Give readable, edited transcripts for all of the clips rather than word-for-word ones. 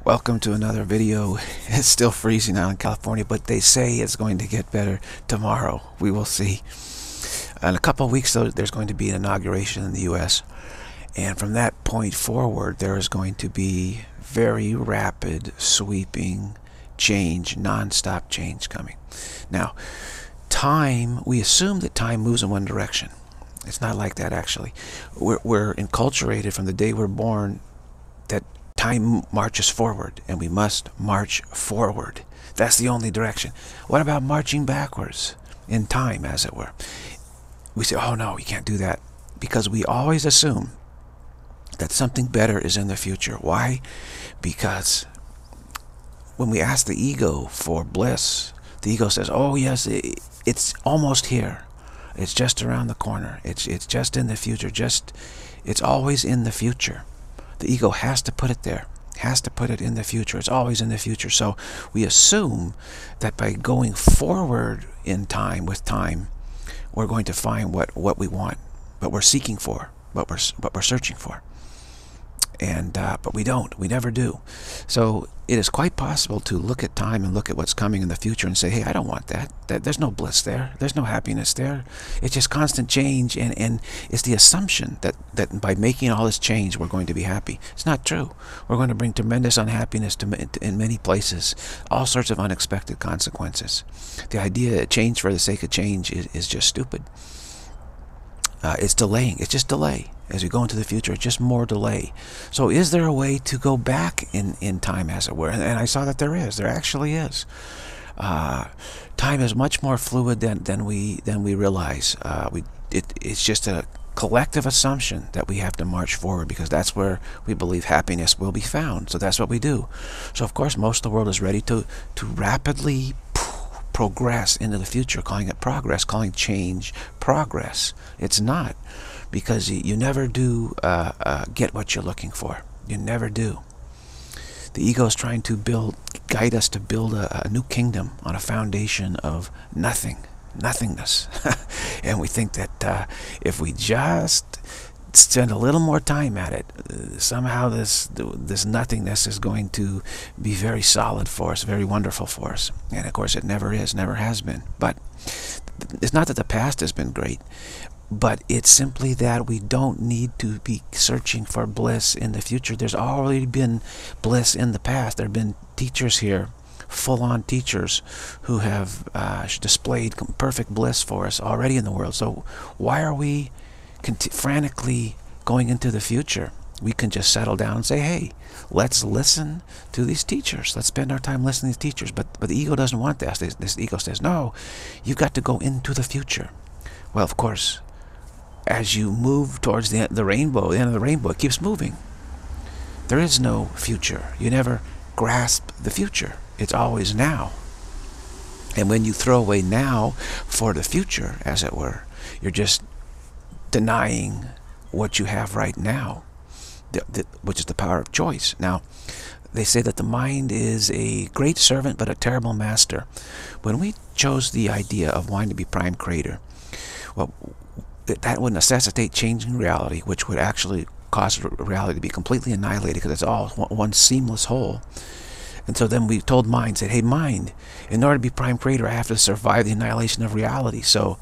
Welcome to another video. It's still freezing out in California, but they say it's going to get better tomorrow. We will see. In a couple of weeks, though, there's going to be an inauguration in the U.S. And from that point forward, there is going to be very rapid, sweeping change, non-stop change coming. Now, time, we assume that time moves in one direction. It's not like that, actually. We're enculturated from the day we're born that time marches forward, and we must march forward. That's the only direction. What about marching backwards in time, as it were? We say, oh no, we can't do that, because we always assume that something better is in the future. Why? Because when we ask the ego for bliss, the ego says, oh yes, it's almost here. It's just around the corner. It's just in the future. It's always in the future. The ego has to put it there, has to put it in the future. It's always in the future. So we assume that by going forward in time, with time, we're going to find what we want, what we're seeking for, what we're searching for. And but we don't. We never do. So it is quite possible to look at time and look at what's coming in the future and say, hey, I don't want that. There's no bliss there. There's no happiness there. It's just constant change, and it's the assumption that by making all this change, we're going to be happy. It's not true. We're going to bring tremendous unhappiness in many places, all sorts of unexpected consequences. The idea of change for the sake of change is just stupid. It's delaying. It's just delay. As we go into the future, it's just more delay. So is there a way to go back in time, as it were? And I saw that there is. There actually is. Time is much more fluid than we realize. It's just a collective assumption that we have to march forward, because that's where we believe happiness will be found. So that's what we do. So of course, most of the world is ready to rapidly progress into the future, calling it progress, calling change progress. It's not, because you never do get what you're looking for. You never do. The ego is trying to guide us to build a new kingdom on a foundation of nothingness. And we think that if we just spend a little more time at it, somehow this nothingness is going to be very solid for us, very wonderful for us. And of course it never is, never has been. But it's not that the past has been great, but it's simply that we don't need to be searching for bliss in the future. There's already been bliss in the past. There have been teachers here, full-on teachers, who have displayed perfect bliss for us already in the world. So why are we frantically going into the future? We can just settle down and say, hey, let's listen to these teachers. Let's spend our time listening to these teachers. But the ego doesn't want that. This ego says, no, you've got to go into the future. Well, of course, as you move towards the end of the rainbow, it keeps moving. There is no future. You never grasp the future. It's always now. And when you throw away now for the future, as it were, you're just denying what you have right now, which is the power of choice. Now, they say that the mind is a great servant but a terrible master. When we chose the idea of wanting to be prime creator, well, that would necessitate changing reality, which would actually cause reality to be completely annihilated, because it's all one seamless whole. And so then we told mind, said, hey mind, in order to be prime creator, I have to survive the annihilation of reality. So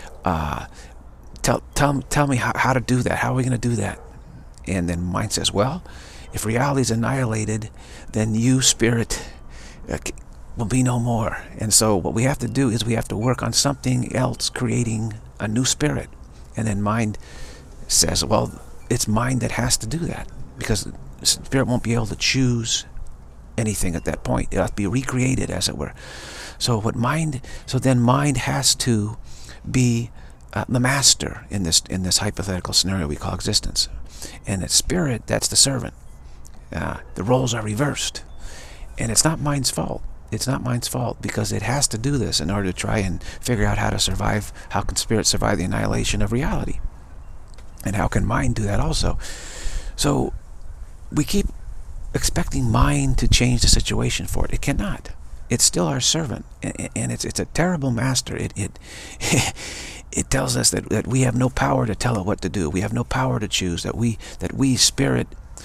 tell me how to do that. How are we going to do that? And then mind says, well, if reality is annihilated, then you, spirit, will be no more. And so what we have to do is we have to work on something else, creating a new spirit. And then mind says, well, it's mind that has to do that, because spirit won't be able to choose anything at that point. It'll have to be recreated, as it were. So then mind has to be the master in this hypothetical scenario we call existence. And it's spirit that's the servant. The roles are reversed. And it's not mind's fault. It's not mind's fault, because it has to do this in order to try and figure out how to survive. How can spirit survive the annihilation of reality? And how can mind do that also? So we keep expecting mind to change the situation for it. It cannot. It's still our servant, and it's a terrible master. It tells us that we have no power to tell it what to do. We have no power to choose. That we spirit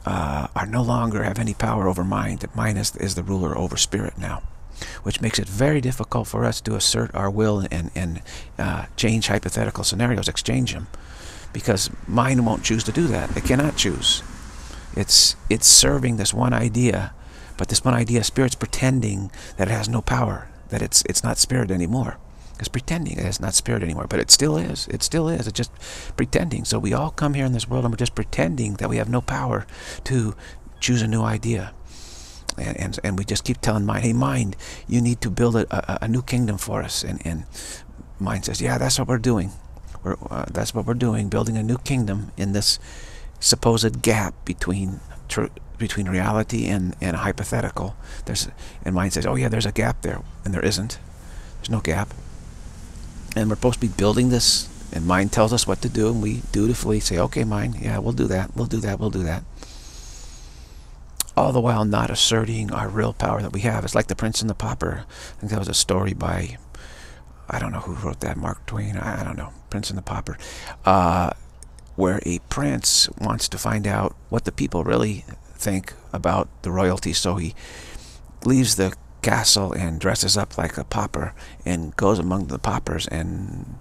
are no longer have any power over mind. That mind is the ruler over spirit now, which makes it very difficult for us to assert our will and change hypothetical scenarios, exchange them, because mind won't choose to do that. It cannot choose. It's serving this one idea, but this one idea, spirit's pretending that it has no power, that it's not spirit anymore. It's pretending it's not spirit anymore, but it still is. It still is. It's just pretending. So we all come here in this world and we're just pretending that we have no power to choose a new idea. And we just keep telling mind, hey mind, you need to build a new kingdom for us. And mind says, yeah, that's what we're doing. That's what we're doing, building a new kingdom in this supposed gap between reality and a hypothetical. And mind says, oh yeah, there's a gap there, and there isn't. There's no gap. And we're supposed to be building this, and mind tells us what to do, and we dutifully say, okay mind, yeah, we'll do that, we'll do that, we'll do that. All the while not asserting our real power that we have. It's like the Prince and the Pauper. I think that was a story by, I don't know who wrote that, Mark Twain, I don't know, Prince and the Pauper, where a prince wants to find out what the people really think about the royalty, so he leaves the castle and dresses up like a pauper and goes among the paupers and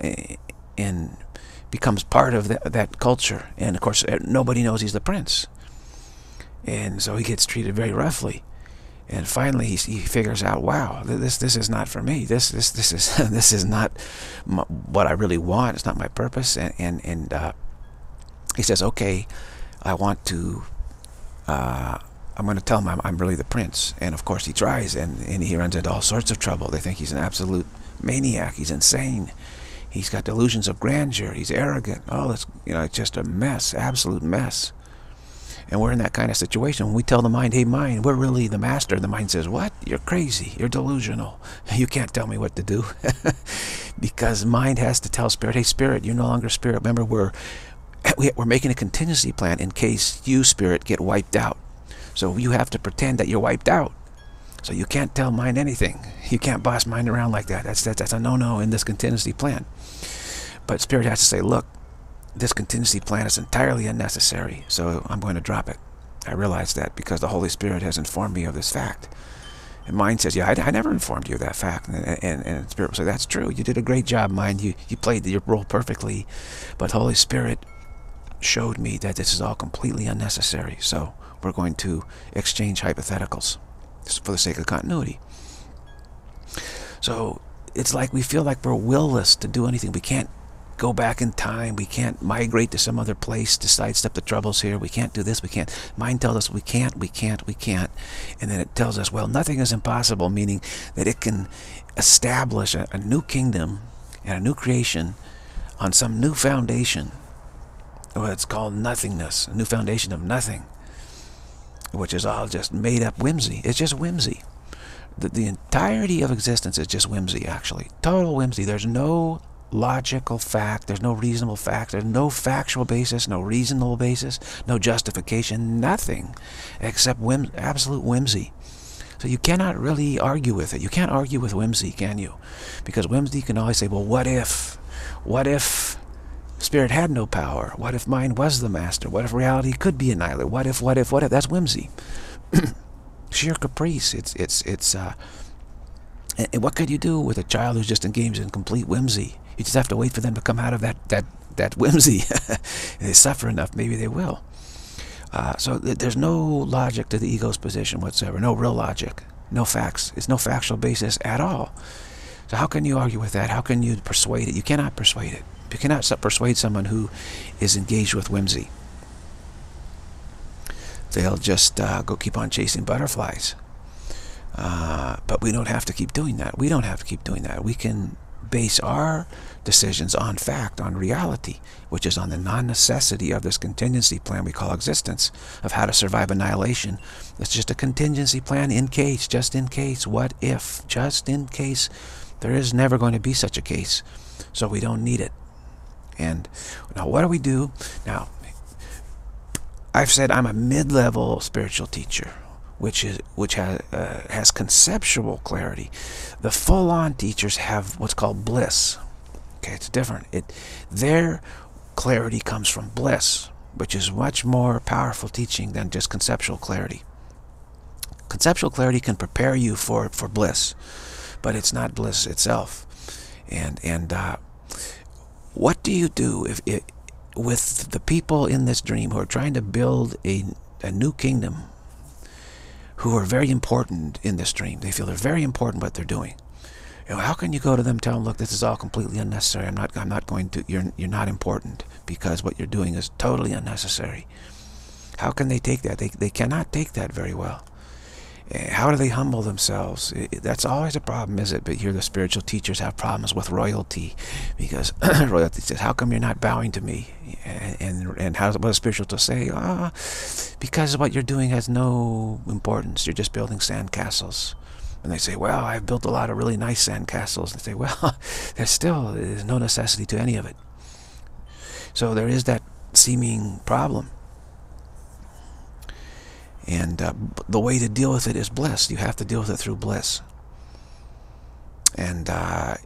becomes part of that culture. And of course nobody knows he's the prince, and so he gets treated very roughly. And finally he figures out, wow, this is not for me. This is this is not what I really want. It's not my purpose. And he says, okay, I want to I'm going to tell him I'm really the prince. And of course he tries, and he runs into all sorts of trouble. They think he's an absolute maniac. He's insane. He's got delusions of grandeur. He's arrogant. Oh, it's just a mess, absolute mess. And we're in that kind of situation. When we tell the mind, hey mind, we're really the master, the mind says, what? You're crazy. You're delusional. You can't tell me what to do. Because mind has to tell spirit, hey spirit, you're no longer spirit. Remember, we're making a contingency plan in case you, spirit, get wiped out. So you have to pretend that you're wiped out. So you can't tell mind anything. You can't boss mind around like that. That's a no-no in this contingency plan. But spirit has to say, look, this contingency plan is entirely unnecessary, so I'm going to drop it. I realize that because the Holy Spirit has informed me of this fact. And mind says, yeah, I never informed you of that fact. And spirit will say, that's true. You did a great job, mind. You played your role perfectly. But Holy Spirit showed me that this is all completely unnecessary. So we're going to exchange hypotheticals just for the sake of continuity. So it's like we feel like we're willless to do anything. We can't go back in time. We can't migrate to some other place to sidestep the troubles here. We can't do this. We can't. Mind tells us we can't. And then it tells us, well, nothing is impossible, meaning that it can establish a new kingdom and a new creation on some new foundation. Well, it's called nothingness, a new foundation of nothing, which is all just made up whimsy. It's just whimsy. The entirety of existence is just whimsy, actually. Total whimsy. There's no logical fact. There's no reasonable fact. There's no factual basis, no reasonable basis, no justification, nothing except absolute whimsy. So you cannot really argue with it. You can't argue with whimsy, can you? Because whimsy can always say, well, what if? What if spirit had no power? What if mind was the master? What if reality could be annihilated? What if? That's whimsy. Sheer caprice. And what could you do with a child who's just engaged in complete whimsy? You just have to wait for them to come out of that whimsy. If they suffer enough, maybe they will. So there's no logic to the ego's position whatsoever. No real logic. No facts. It's no factual basis at all. So how can you argue with that? How can you persuade it? You cannot persuade it. You cannot persuade someone who is engaged with whimsy. They'll just go keep on chasing butterflies. But we don't have to keep doing that. We don't have to keep doing that. We can base our decisions on fact, on reality, which is on the non-necessity of this contingency plan we call existence, of how to survive annihilation. It's just a contingency plan in case, just in case, what if, just in case. There is never going to be such a case, so we don't need it. And now what do we do? Now, I've said I'm a mid-level spiritual teacher, which has conceptual clarity. The full-on teachers have what's called bliss. Okay, it's different. Their clarity comes from bliss. which is much more powerful teaching than just conceptual clarity. Conceptual clarity can prepare you for bliss, but it's not bliss itself. And what do you do if with the people in this dream who are trying to build a new kingdom, who are very important in this dream? They feel they're very important what they're doing. You know, how can you go to them, tell them, look, this is all completely unnecessary. I'm not going to. You're not important because what you're doing is totally unnecessary. How can they take that? They cannot take that very well. How do they humble themselves? That's always a problem, is it? But here the spiritual teachers have problems with royalty, because royalty says, how come you're not bowing to me? And what is spiritual to say? Because what you're doing has no importance. You're just building sandcastles. And they say, well, I've built a lot of really nice sandcastles. They say, well, there's no necessity to any of it. So there is that seeming problem. And the way to deal with it is bliss. You have to deal with it through bliss. And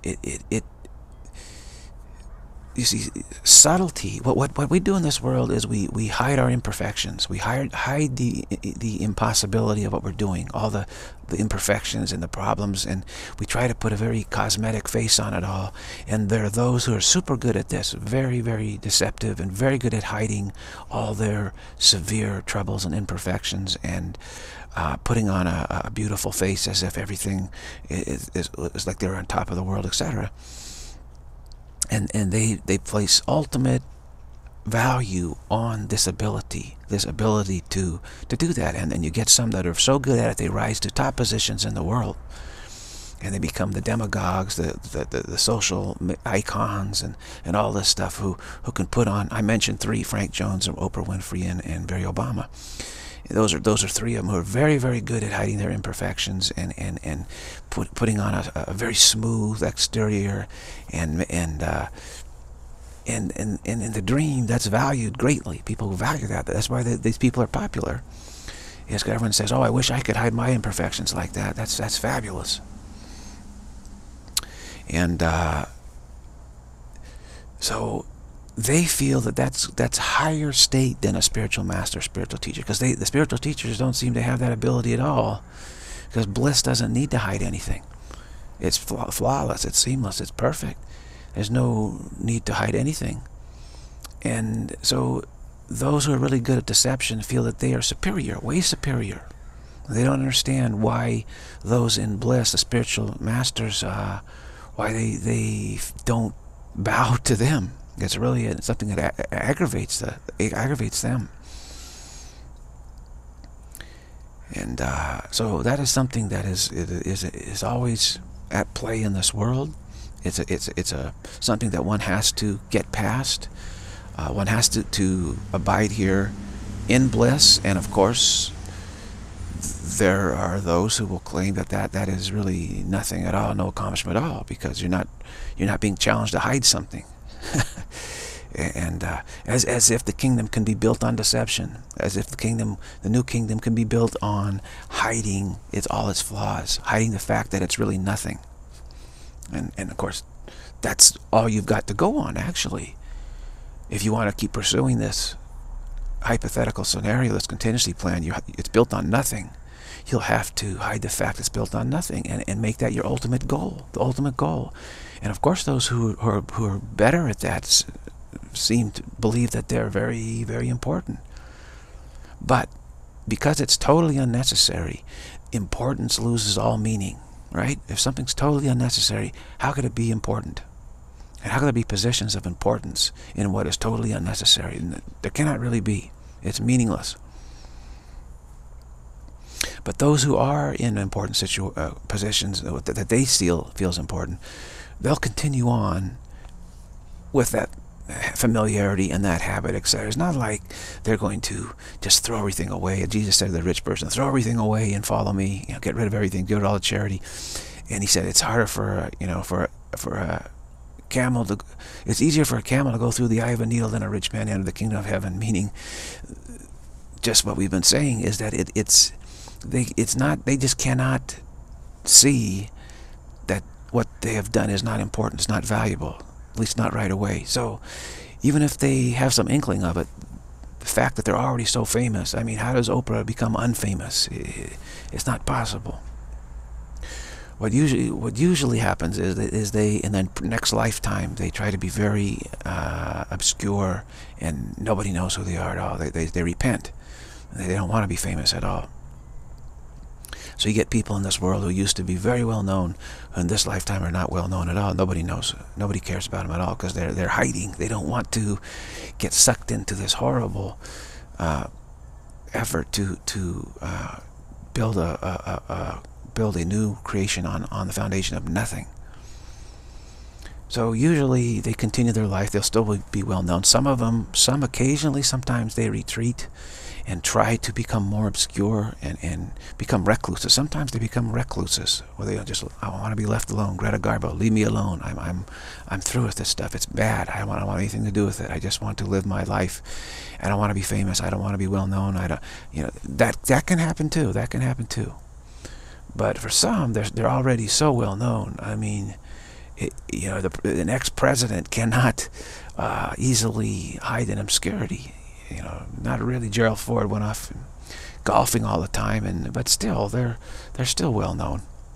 you see, subtlety. What we do in this world is we hide our imperfections. We hide the impossibility of what we're doing, all the imperfections and the problems, and we try to put a very cosmetic face on it all. And there are those who are super good at this, very, very deceptive, and very good at hiding all their severe troubles and imperfections, and putting on a beautiful face as if everything is like they're on top of the world, etc. And they place ultimate value on this ability to do that. And then you get some that are so good at it, they rise to top positions in the world. And they become the demagogues, the social icons, and all this stuff, who can put on, I mentioned three, Frank Jones and Oprah Winfrey and Barry Obama. Those are three of them who are very, very good at hiding their imperfections and putting on a very smooth exterior, and in the dream that's valued greatly. People value that. That's why these people are popular. Yes, everyone says, "Oh, I wish I could hide my imperfections like that. That's fabulous." And so they feel that's higher state than a spiritual master, spiritual teacher, because the spiritual teachers don't seem to have that ability at all, because bliss doesn't need to hide anything. It's flawless, it's seamless, it's perfect. There's no need to hide anything. And so those who are really good at deception feel that they are superior, way superior. They don't understand why those in bliss, the spiritual masters, why they don't bow to them. It's really something that aggravates them. And so that is something that is always at play in this world. It's something that one has to get past. One has to abide here in bliss, and of course there are those who will claim that is really nothing at all, no accomplishment at all, because you're not being challenged to hide something. And as if the kingdom can be built on deception, as if the new kingdom can be built on hiding all its flaws, hiding the fact that it's really nothing. And of course, that's all you've got to go on, actually. If you want to keep pursuing this hypothetical scenario, this contingency plan, it's built on nothing. You'll have to hide the fact it's built on nothing, and make that your ultimate goal, the ultimate goal. And of course, those who are better at that seem to believe that they're very, very important. But because it's totally unnecessary, importance loses all meaning, right? If something's totally unnecessary, how could it be important? And how could there be positions of importance in what is totally unnecessary? There cannot really be. It's meaningless. But those who are in important positions that they feels important, they'll continue on with that familiarity and that habit, etc. It's not like they're going to just throw everything away. Jesus said to the rich person, "Throw everything away and follow me. Get rid of everything, give it all to charity." And he said it's harder for a camel to. It's easier for a camel to go through the eye of a needle than a rich man enter the kingdom of heaven. Meaning, just what we've been saying is that they just cannot see that what they have done is not important, it's not valuable, at least not right away. So even if they have some inkling of it, the fact that they're already so famous. I mean, how does Oprah become unfamous? It's not possible. What usually happens is they, in the next lifetime, they try to be very obscure, and nobody knows who they are at all. They repent. They don't want to be famous at all. So you get people in this world who used to be very well known, in this lifetime are not well known at all. Nobody knows. Nobody cares about them at all because they're hiding. They don't want to get sucked into this horrible effort to build a new creation on the foundation of nothing. So usually they continue their life. They'll still be well known. Some of them, occasionally, sometimes they retreat and try to become more obscure and become recluses. Sometimes they become recluses, where they just, I want to be left alone. Greta Garbo, leave me alone. I'm through with this stuff. It's bad. I don't want anything to do with it. I just want to live my life. I don't want to be famous. I don't want to be well known. I don't, that can happen too. That can happen too. But for some, they're already so well known. I mean, an ex-president cannot easily hide in obscurity. Not really. Gerald Ford went off golfing all the time, but still, they're still well known.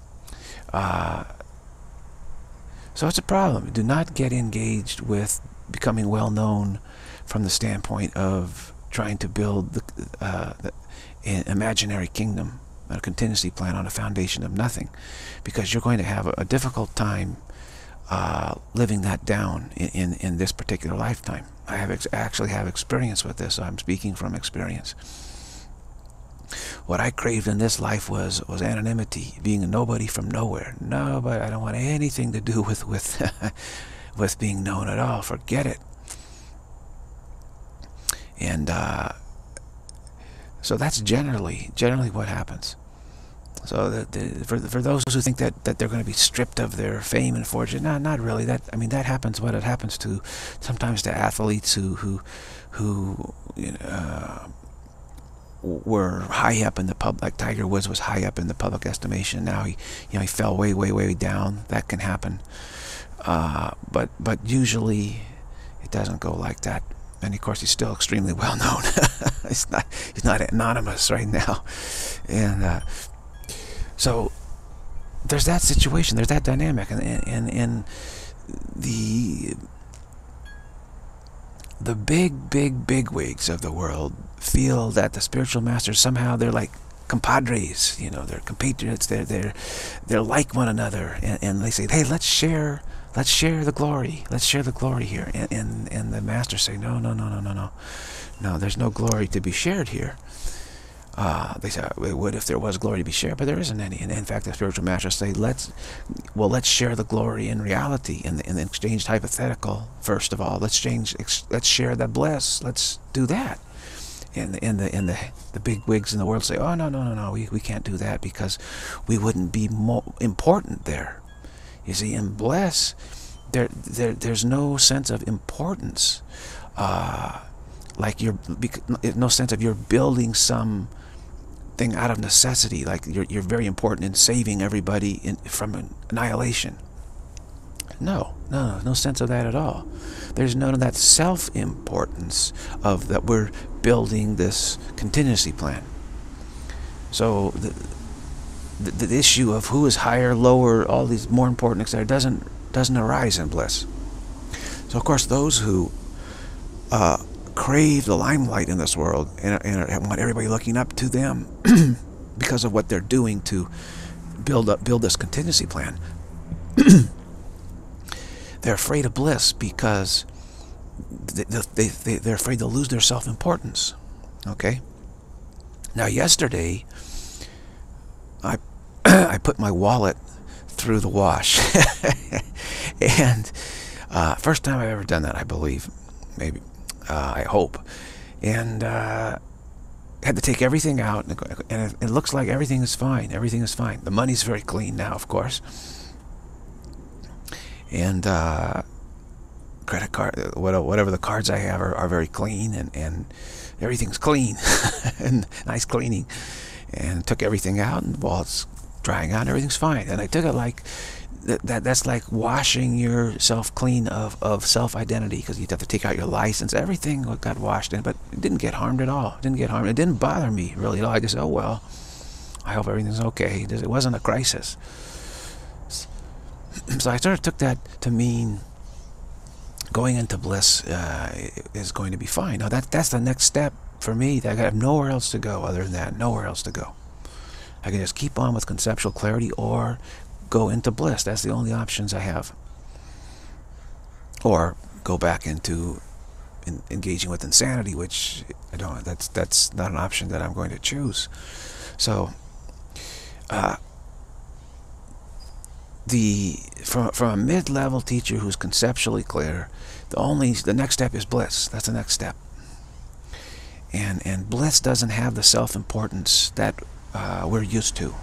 So it's a problem. Do not get engaged with becoming well known from the standpoint of trying to build an imaginary kingdom, a contingency plan on a foundation of nothing, because you're going to have a difficult time living that down in this particular lifetime. I actually have experience with this, so I'm speaking from experience. What I craved in this life was anonymity, being a nobody from nowhere. Nobody. I don't want anything to do with with being known at all. Forget it. And so that's generally what happens. So for those who think that they're going to be stripped of their fame and fortune, not really. That happens. What it happens to sometimes to athletes who were high up in the public, like Tiger Woods was high up in the public estimation. Now he fell way down. That can happen. But usually it doesn't go like that. And of course, he's still extremely well known. He's not anonymous right now, and. So there's that situation, there's that dynamic, and the big wigs of the world feel that the spiritual masters somehow, they're like compadres, they're compatriots, they're like one another, and they say, hey, let's share the glory, here, and the masters say, no, there's no glory to be shared here. They say, it would if there was glory to be shared, but there isn't any. And in fact, the spiritual masters say, let's share the glory in reality, in the exchange hypothetical. First of all, let's share the bliss. Let's do that. And the big wigs in the world say, oh no, we can't do that because we wouldn't be more important there. You see, in bliss, there's no sense of importance. Like no sense of you're building some thing out of necessity, like you're very important in saving everybody from annihilation. No sense of that at all. There's none of that self-importance of that we're building this contingency plan. So the issue of who is higher, lower, all these more important, etc., doesn't arise in bliss. So of course, those who crave the limelight in this world and want everybody looking up to them because of what they're doing to build this contingency plan. They're afraid of bliss because they're afraid they'll lose their self-importance. Okay. Now yesterday I put my wallet through the wash, and first time I've ever done that, I believe, maybe. I hope. And had to take everything out, and it looks like everything is fine. Everything is fine. The money's very clean now, of course. And credit card, whatever the cards I have are very clean, and everything's clean and nice cleaning. And took everything out, and while it's drying out, everything's fine. And I took it like that's like washing yourself clean of self-identity, because you have to take out your license. Everything got washed in, but it didn't get harmed at all. It didn't get harmed. It didn't bother me really at all. I just said, oh well, I hope everything's okay. It wasn't a crisis. So I sort of took that to mean going into bliss is going to be fine. Now that's the next step for me. I have nowhere else to go other than that. Nowhere else to go. I can just keep on with conceptual clarity or go into bliss. That's the only options I have. Or go back into engaging with insanity, which I don't. That's not an option that I'm going to choose. So, from a mid-level teacher who's conceptually clear, the next step is bliss. That's the next step. And bliss doesn't have the self-importance that we're used to.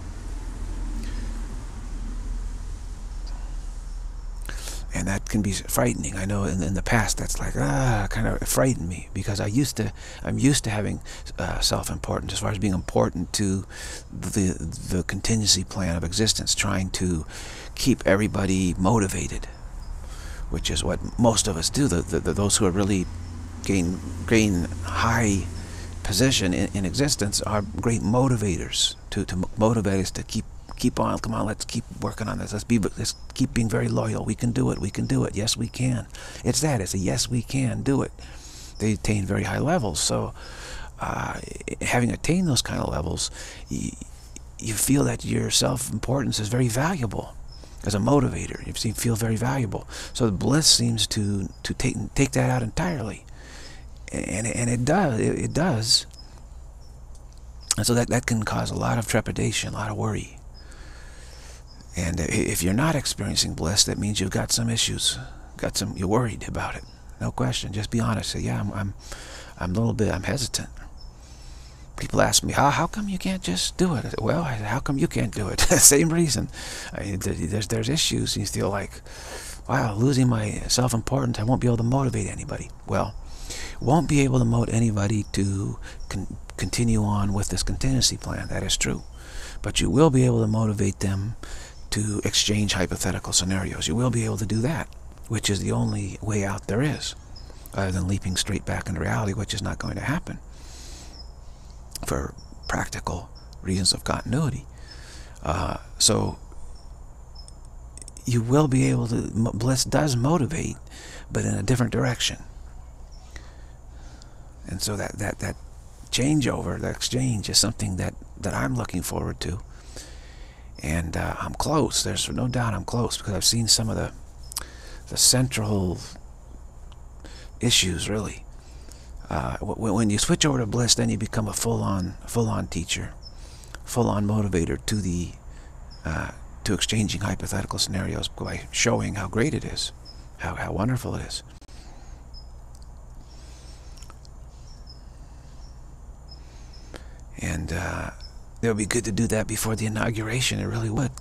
And that can be frightening. I know in the past that's like, kind of frightened me, because I'm used to having self-importance as far as being important to the contingency plan of existence, trying to keep everybody motivated, which is what most of us do. Those who are really gain high position in existence are great motivators to motivate us to keep on. Come on, let's keep working on this. Let's keep being very loyal. We can do it. We can do it. Yes, we can. It's a yes, we can do it. They attain very high levels. So, having attained those kind of levels, you feel that your self-importance is very valuable as a motivator. You feel very valuable. So the bliss seems to take that out entirely, and it does. And so that can cause a lot of trepidation, a lot of worry. And if you're not experiencing bliss, that means you've got some issues, you're worried about it. No question. Just be honest. Say, yeah, I'm hesitant. People ask me, how come you can't just do it? I say, well, how come you can't do it? Same reason. There's issues. You feel like, wow, losing my self-importance, I won't be able to motivate anybody. Well, won't be able to motivate anybody to continue on with this contingency plan. That is true. But you will be able to motivate them to exchange hypothetical scenarios. You will be able to do that, which is the only way out there is, other than leaping straight back into reality, which is not going to happen for practical reasons of continuity. So you will be able to, bliss does motivate, but in a different direction. And so that changeover, that exchange, is something that I'm looking forward to. And I'm close. There's no doubt I'm close, because I've seen some of the central issues, really. When you switch over to bliss, then you become a full-on teacher, full-on motivator to exchanging hypothetical scenarios by showing how great it is, how wonderful it is. And it would be good to do that before the inauguration. It really would.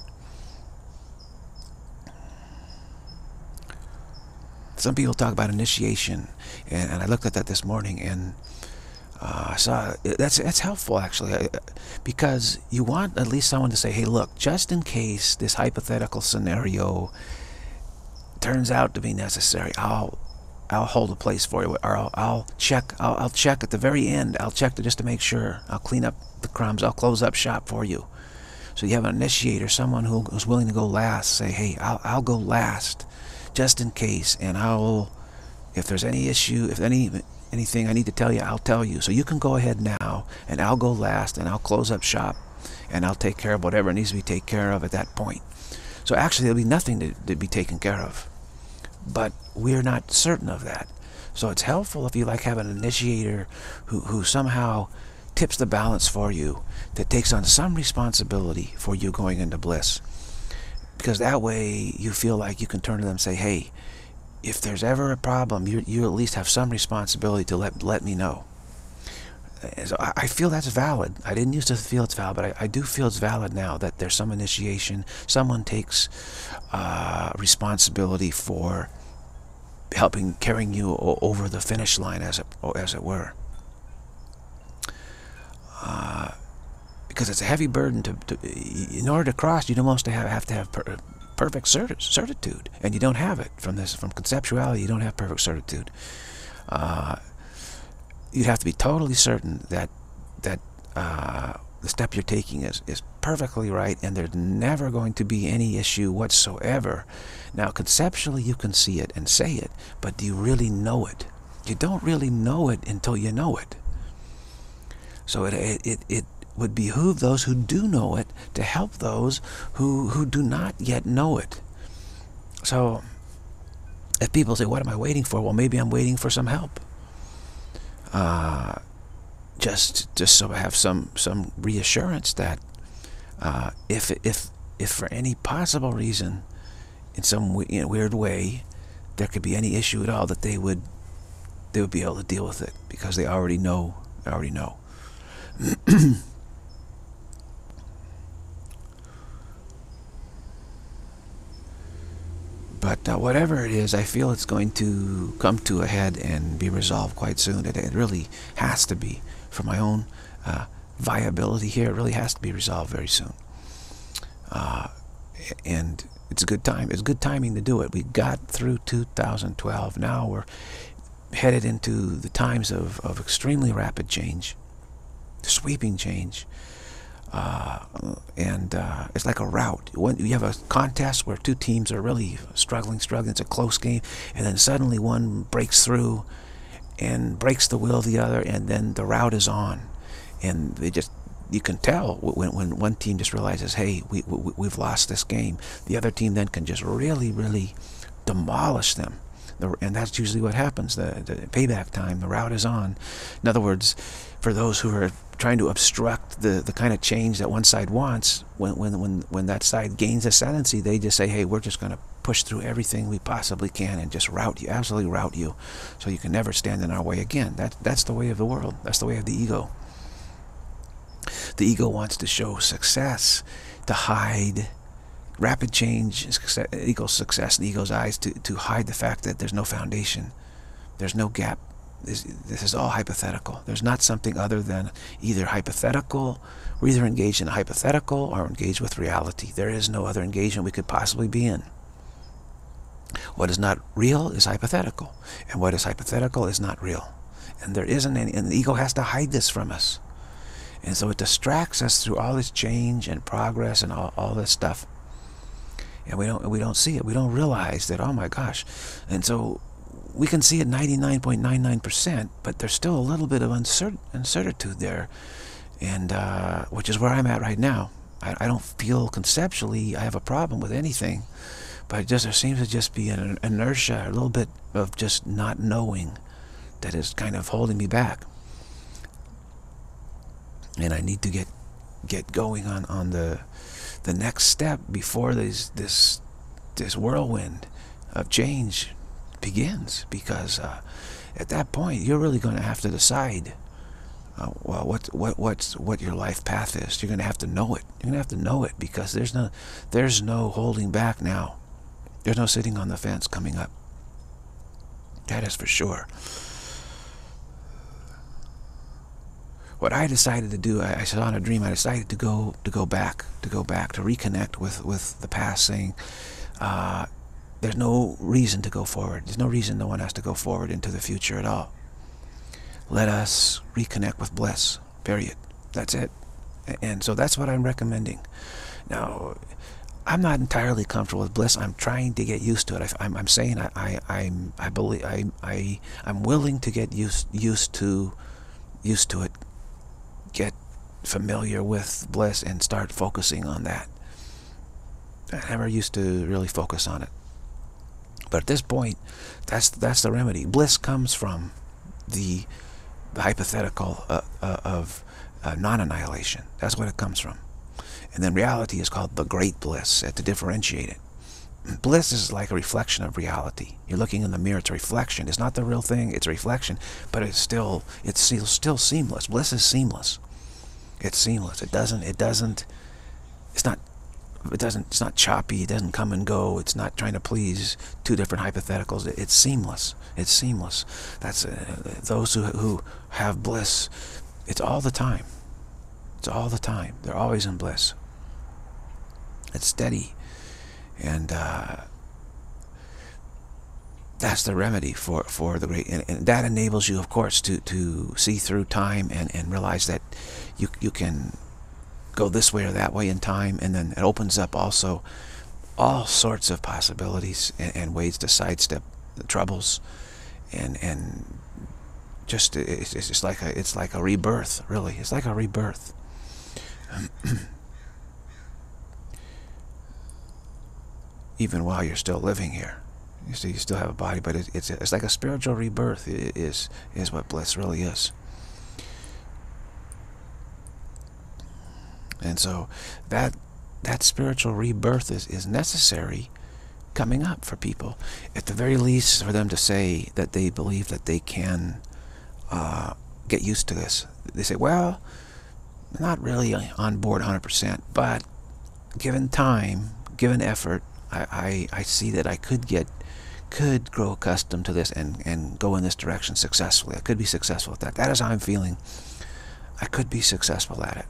Some people talk about initiation, and I looked at that this morning, and I saw that's helpful, actually, because you want at least someone to say, hey, look, just in case this hypothetical scenario turns out to be necessary, I'll hold a place for you, or I'll check at the very end. I'll check just to make sure. I'll clean up the crumbs. I'll close up shop for you. So you have an initiator, someone who's willing to go last. Say, hey, I'll go last, just in case, and if there's any issue, if anything I need to tell you, I'll tell you. So you can go ahead now, and I'll go last, and I'll close up shop, and I'll take care of whatever needs to be taken care of at that point. So actually, there'll be nothing to be taken care of. But we're not certain of that. So it's helpful if you have an initiator who somehow tips the balance for you, that takes on some responsibility for you going into bliss. Because that way you feel like you can turn to them and say, hey, if there's ever a problem, you at least have some responsibility to let me know. So I feel that's valid. I didn't used to feel it's valid, but I do feel it's valid now, that there's some initiation. Someone takes responsibility for carrying you over the finish line, as it were. Because it's a heavy burden in order to cross. You almost have to have perfect certitude, and you don't have it from conceptuality. You don't have perfect certitude. You'd have to be totally certain that the step you're taking is perfectly right, and there's never going to be any issue whatsoever. Now, conceptually, you can see it and say it, but do you really know it? You don't really know it until you know it. So it would behoove those who do know it to help those who do not yet know it. So if people say, what am I waiting for? Well, maybe I'm waiting for some help. Just so I have some reassurance that if for any possible reason, in some weird way, there could be any issue at all, that they would be able to deal with it, because they already know. But whatever it is, I feel it's going to come to a head and be resolved quite soon. It really has to be. For my own viability here, it really has to be resolved very soon. And it's a good time. It's good timing to do it. We got through 2012. Now we're headed into the times of extremely rapid change, sweeping change. It's like a rout. When you have a contest where two teams are really struggling, it's a close game, and then suddenly one breaks through and breaks the will of the other, and then the rout is on. And you can tell when one team just realizes, hey, we've lost this game. The other team then can just really demolish them. And that's usually what happens. The payback time, the rout is on. In other words, for those who are trying to obstruct the kind of change that one side wants, when that side gains ascendancy, they just say, hey, we're just going to push through everything we possibly can and just rout you, absolutely rout you, so you can never stand in our way again. That's the way of the world. That's the way of the ego. The ego wants to show success, to hide rapid change equals success in the ego's eyes, to hide the fact that there's no foundation, there's no gap. This is all hypothetical. There's not something other than either hypothetical. We're either engaged in a hypothetical or engaged with reality. There is no other engagement we could possibly be in. What is not real is hypothetical, and what is hypothetical is not real. And there isn't any, and the ego has to hide this from us. And so it distracts us through all this change and progress and all this stuff. And we don't see it. We don't realize that, oh my gosh. And so we can see it 99.99%, but there's still a little bit of uncertainty there, and which is where I'm at right now. I don't feel conceptually I have a problem with anything, but there seems to just be an inertia, a little bit of just not knowing, that is kind of holding me back. And I need to get going on the next step before this whirlwind of change begins, because at that point you're really going to have to decide well what your life path is. You're going to have to know it. You're going to have to know it, because there's no holding back now. There's no sitting on the fence coming up. That is for sure. What I decided to do, I saw in a dream, I decided to go back, to reconnect with the past, saying there's no reason to go forward. There's no reason no one has to go forward into the future at all. Let us reconnect with bliss, period. That's it. And so that's what I'm recommending. Now, I'm not entirely comfortable with bliss. I'm trying to get used to it. I'm saying I believe I'm willing to get used to it. Get familiar with bliss and start focusing on that. I never used to really focus on it, but at this point, that's the remedy. Bliss comes from the hypothetical of non-annihilation. That's what it comes from. And then reality is called the great bliss, to differentiate it. Bliss is like a reflection of reality. You're looking in the mirror, it's a reflection. It's not the real thing, it's a reflection, but it's still seamless. Bliss is seamless. It's seamless. It's not choppy. It doesn't come and go. It's not trying to please two different hypotheticals. It's seamless. It's seamless. That's those who have bliss. It's all the time. It's all the time. They're always in bliss. It's steady. And that's the remedy for the great, and that enables you, of course, to see through time and realize that you can go this way or that way in time, and then it opens up also all sorts of possibilities and ways to sidestep the troubles, and just it's just like a rebirth, really. It's like a rebirth. Even while you're still living here, you see, you still have a body, but it's like a spiritual rebirth. It is what bliss really is. And so that spiritual rebirth is necessary coming up for people. At the very least, for them to say that they believe that they can get used to this. They say, well, not really on board 100%, but given time, given effort, I see that I could grow accustomed to this and go in this direction successfully. I could be successful at that. That is how I'm feeling. I could be successful at it.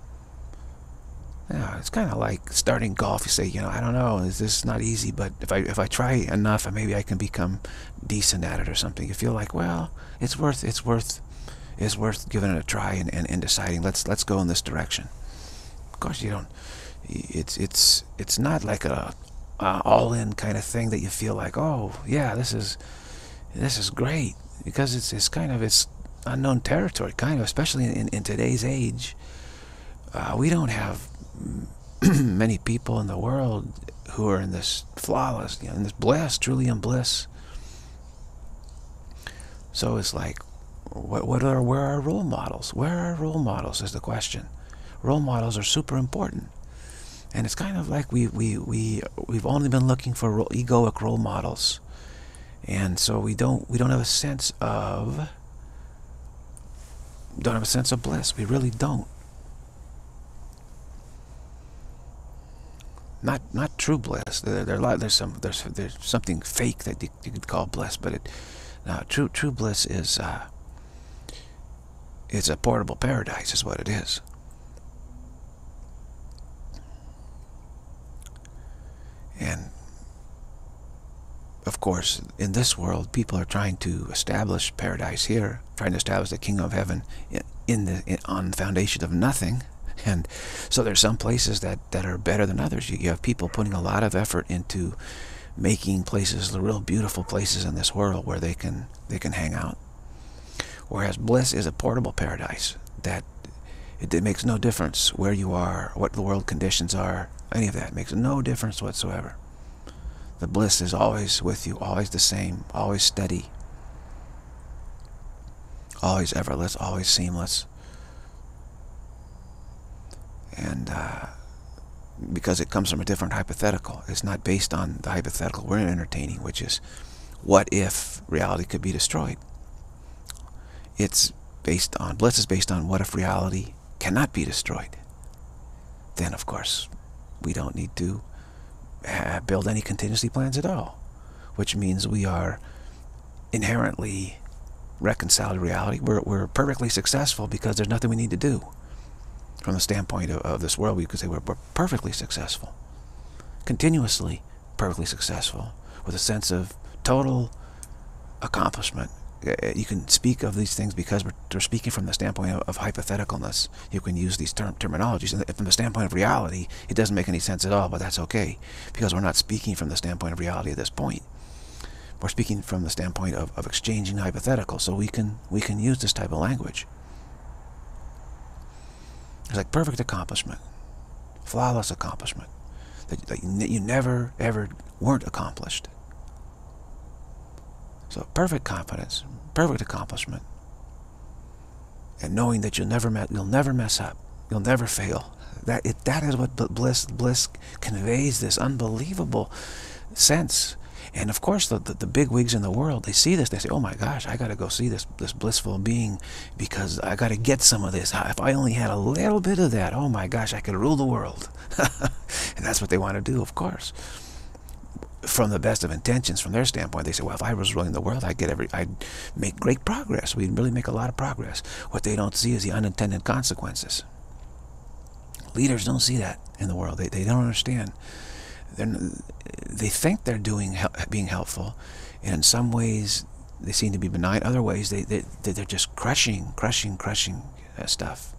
Yeah, it's kind of like starting golf. You say, you know, I don't know, this is not easy, but if I try enough, maybe I can become decent at it or something. You feel like, well, it's worth giving it a try and deciding let's go in this direction. Of course, you don't. It's not like a all-in kind of thing that you feel like, oh yeah, this is great, because it's unknown territory, kind of, especially in today's age. We don't have many people in the world who are in this flawless, you know, in this bliss, truly in bliss. So it's like, where are role models? Where are role models is the question. Role models are super important, and it's kind of like we've only been looking for egoic role models, and so we don't have a sense of bliss. We really don't. Not true bliss. There's something fake that you could call bliss, but true bliss is it's a portable paradise, is what it is. And of course, in this world, people are trying to establish paradise here, trying to establish the kingdom of heaven on the foundation of nothing. And so there's some places that are better than others. You have people putting a lot of effort into making places the real beautiful places in this world where they can hang out. Whereas bliss is a portable paradise that it makes no difference where you are, what the world conditions are, any of that. It makes no difference whatsoever. The bliss is always with you, always the same, always steady, always effortless, always seamless. And because it comes from a different hypothetical. It's not based on the hypothetical we're entertaining, which is, what if reality could be destroyed? It's based on, bliss is based on, what if reality cannot be destroyed? Then, of course, we don't need to build any contingency plans at all, which means we are inherently reconciled to reality. We're perfectly successful because there's nothing we need to do. From the standpoint of this world, we could say we're perfectly successful, continuously perfectly successful, with a sense of total accomplishment. You can speak of these things because we're speaking from the standpoint of hypotheticalness. You can use these terminologies, and from the standpoint of reality, it doesn't make any sense at all, but that's okay, because we're not speaking from the standpoint of reality at this point. We're speaking from the standpoint of exchanging hypotheticals, so we can use this type of language. It's like perfect accomplishment, flawless accomplishment, that you never, ever weren't accomplished. So perfect confidence, perfect accomplishment, and knowing that you'll never mess up, you'll never fail. That is what bliss conveys, this unbelievable sense. And of course, the big wigs in the world, they see this, they say, oh my gosh, I got to go see this blissful being, because I got to get some of this. If I only had a little bit of that, oh my gosh, I could rule the world. And that's what they want to do, of course. From the best of intentions, from their standpoint, they say, well, if I was ruling the world, I'd make great progress. We'd really make a lot of progress. What they don't see is the unintended consequences. Leaders don't see that in the world. They don't understand They think they're being helpful, and in some ways they seem to be benign. Other ways they're just crushing stuff.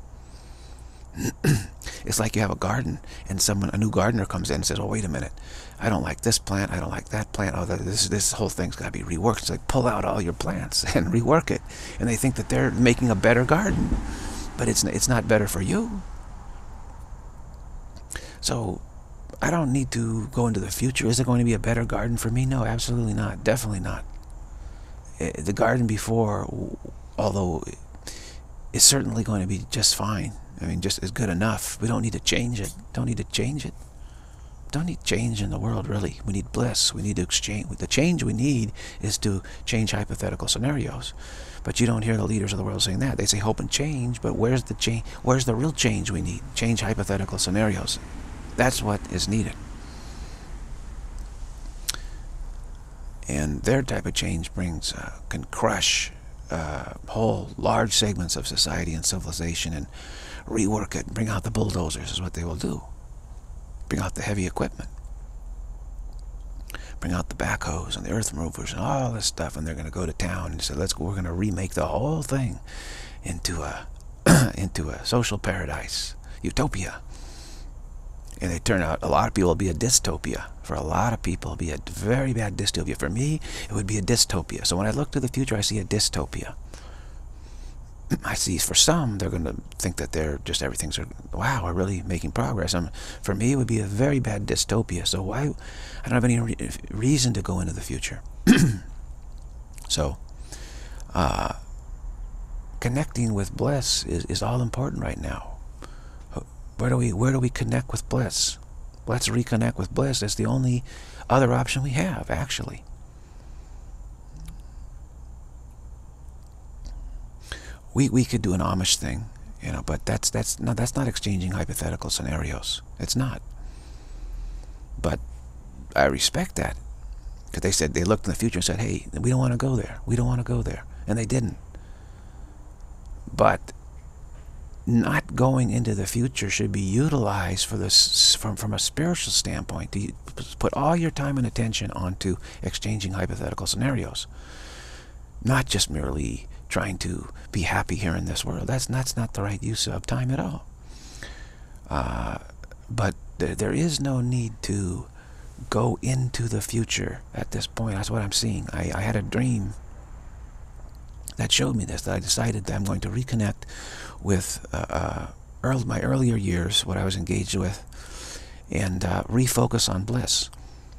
It's like you have a garden, and a new gardener comes in and says, "Oh, wait a minute, I don't like this plant. I don't like that plant. Oh, this whole thing's got to be reworked." It's like, pull out all your plants and rework it, and they think that they're making a better garden, but it's not better for you. So I don't need to go into the future. Is it going to be a better garden for me? No, absolutely not. Definitely not. The garden before, although it's certainly going to be just fine. I mean, just as good enough. We don't need to change it. Don't need to change it. Don't need change in the world, really. We need bliss. We need to exchange. The change we need is to change hypothetical scenarios. But you don't hear the leaders of the world saying that. They say hope and change, but where's the change? Where's the real change we need? Change hypothetical scenarios. That's what is needed. And their type of change can crush whole large segments of society and civilization and rework it and bring out the bulldozers is what they will do. Bring out the heavy equipment. Bring out the backhoes and the earth movers and all this stuff, and they're going to go to town and say, we're going to remake the whole thing into a social paradise, utopia. And they turn out, a lot of people will be a dystopia. For a lot of people, it'll be a very bad dystopia. For me, it would be a dystopia. So when I look to the future, I see a dystopia. I see, for some, they're going to think that everything's, wow, we're really making progress. For me, it would be a very bad dystopia. So I don't have any reason to go into the future. So, connecting with bliss is all important right now. Where do we connect with bliss? Let's reconnect with bliss. That's the only other option we have, actually. We could do an Amish thing, but that's not exchanging hypothetical scenarios. It's not. But I respect that, because they looked in the future and said, "Hey, we don't want to go there. We don't want to go there," and they didn't. But not going into the future should be utilized for this from a spiritual standpoint, to put all your time and attention onto exchanging hypothetical scenarios, not just merely trying to be happy here in this world. That's not the right use of time at all. But there is no need to go into the future at this point. That's what I'm seeing. I had a dream that showed me this, that I decided that I'm going to reconnect with my earlier years, what I was engaged with, and refocus on bliss.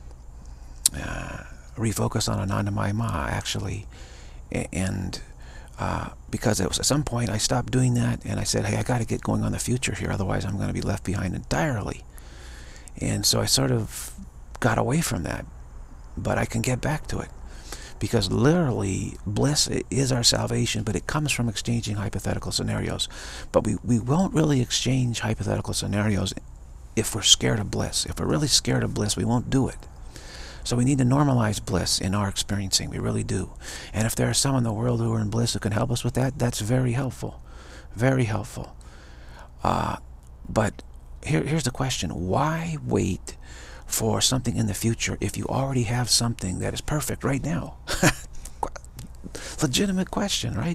Refocus on Anandamaya Ma, actually. And because at some point I stopped doing that, and I said, hey, I got to get going on the future here, otherwise I'm going to be left behind entirely. And so I sort of got away from that, but I can get back to it, because literally bliss is our salvation, but it comes from exchanging hypothetical scenarios. But we won't really exchange hypothetical scenarios if we're scared of bliss. If we're really scared of bliss, we won't do it. So we need to normalize bliss in our experiencing. We really do. And if there are some in the world who are in bliss who can help us with that, that's very helpful. Very helpful. But here's the question. Why wait for something in the future if you already have something that is perfect right now? Legitimate question, right?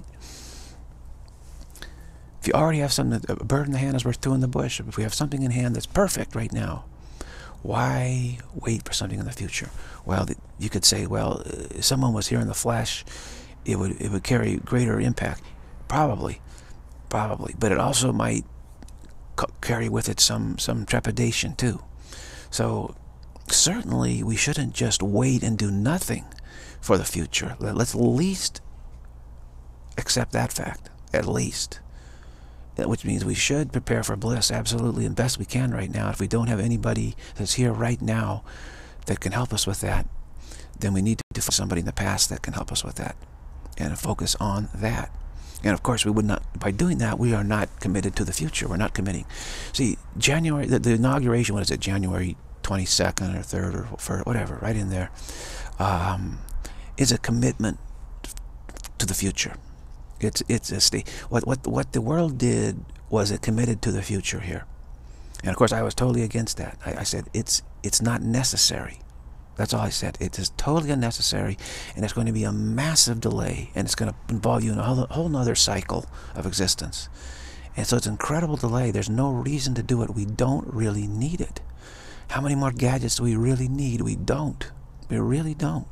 If you already have something, a bird in the hand is worth two in the bush. If we have something in hand that's perfect right now, why wait for something in the future? Well, you could say, well, if someone was here in the flesh, it would carry greater impact. Probably. But it also might carry with it some trepidation too. So certainly we shouldn't just wait and do nothing for the future. Let's at least accept that fact, at least. Which means we should prepare for bliss, absolutely, and best we can right now. If we don't have anybody that's here right now that can help us with that, then we need to find somebody in the past that can help us with that, and focus on that. And of course, we would not, by doing that, we are not committed to the future. We're not committing. See, January, the inauguration, what is it, January 22nd or 3rd or 1st, whatever, right in there, is a commitment to the future. It's a state. What the world did was it committed to the future here. And of course, I was totally against that. I said, it's not necessary. That's all I said. It is totally unnecessary, and it's going to be a massive delay, and it's going to involve you in a whole nother cycle of existence. And so it's an incredible delay. There's no reason to do it. We don't really need it. How many more gadgets do we really need? We don't. We really don't.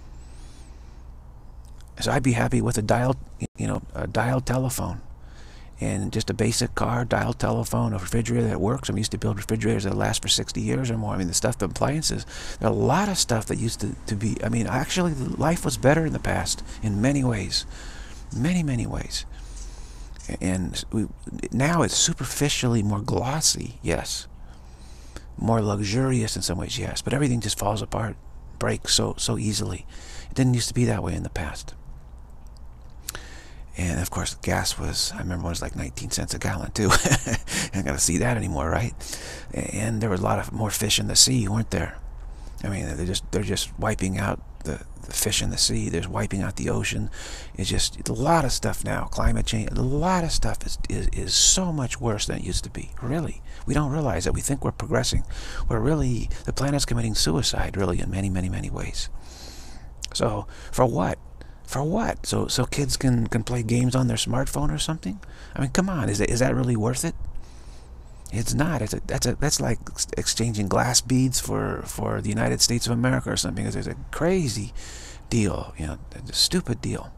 So I'd be happy with a dial, a dial telephone. And just a basic car, dial telephone, a refrigerator that works. I'm used to build refrigerators that last for 60 years or more. I mean, the appliances, there are a lot of stuff that used to be, I mean, actually, life was better in the past in many ways. Many, many ways. And now it's superficially more glossy, yes. More luxurious in some ways, yes. But everything just falls apart, breaks so easily. It didn't used to be that way in the past. And of course, gas was, I remember it was like 19 cents a gallon too. I got to see that anymore, right? And there was a lot of more fish in the sea, weren't there? I mean, they're just wiping out the fish in the sea. They're wiping out the ocean. It's just a lot of stuff now. Climate change, a lot of stuff is so much worse than it used to be. Really, we don't realize that. We think we're progressing. We're really, the planet's committing suicide, really, in many, many, many ways. So for what? For what? So kids can play games on their smartphone or something? I mean, come on, is that really worth it? It's not. That's like exchanging glass beads for the United States of America or something. It's a crazy deal, a stupid deal.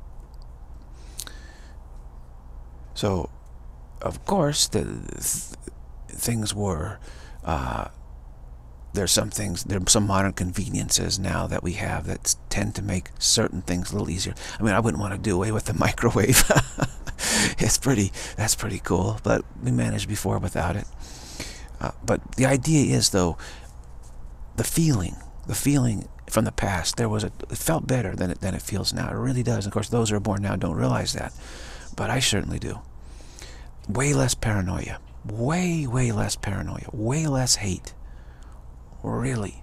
So, of course, things were. There's some modern conveniences now that we have that tend to make certain things a little easier. I mean, I wouldn't want to do away with the microwave. That's pretty cool, but we managed before without it. But the idea is, though, the feeling from the past, it felt better than it feels now. It really does. Of course, those who are born now don't realize that, but I certainly do. Way less paranoia, way less paranoia, way less hate. Really,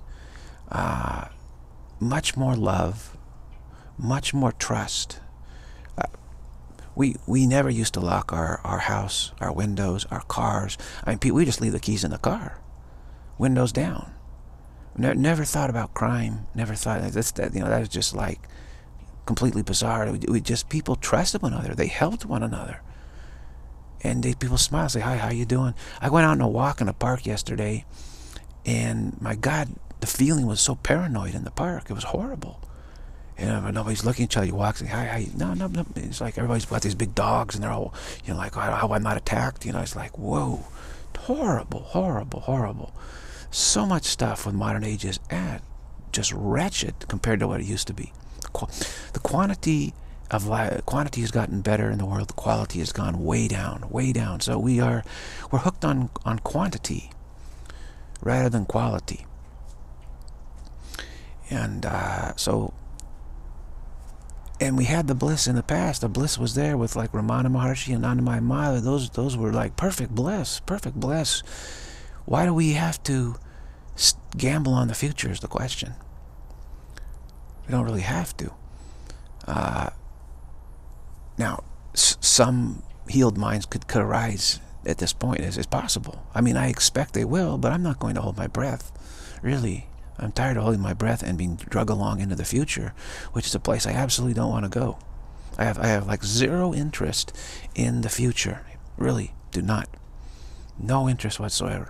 much more love, much more trust. We never used to lock our house, our windows, our cars. I mean, we just leave the keys in the car, windows down. Never thought about crime. Never thought that was just like completely bizarre. People trusted one another. They helped one another, and people smile, say, "Hi, how you doing?" I went out on a walk in a park yesterday. And my God, the feeling was so paranoid in the park. It was horrible. And nobody's looking at each other. You walk, say, hi. No. It's like everybody's got these big dogs, and they're all, like, how I'm not attacked. It's like, whoa, horrible. So much stuff with modern age is just wretched compared to what it used to be. The quantity has gotten better in the world. The quality has gone way down. So we're hooked on quantity rather than quality. And and we had the bliss in the past. The bliss was there with like Ramana Maharshi and Anandamayi Ma. Those were like perfect bliss. Why do we have to gamble on the future is the question. We don't really have to. Now, some healed minds could arise at this point. It's possible. I mean, I expect they will, but I'm not going to hold my breath. Really, I'm tired of holding my breath and being drug along into the future, which is a place I absolutely don't want to go. I have like zero interest in the future. Really, do not. No interest whatsoever.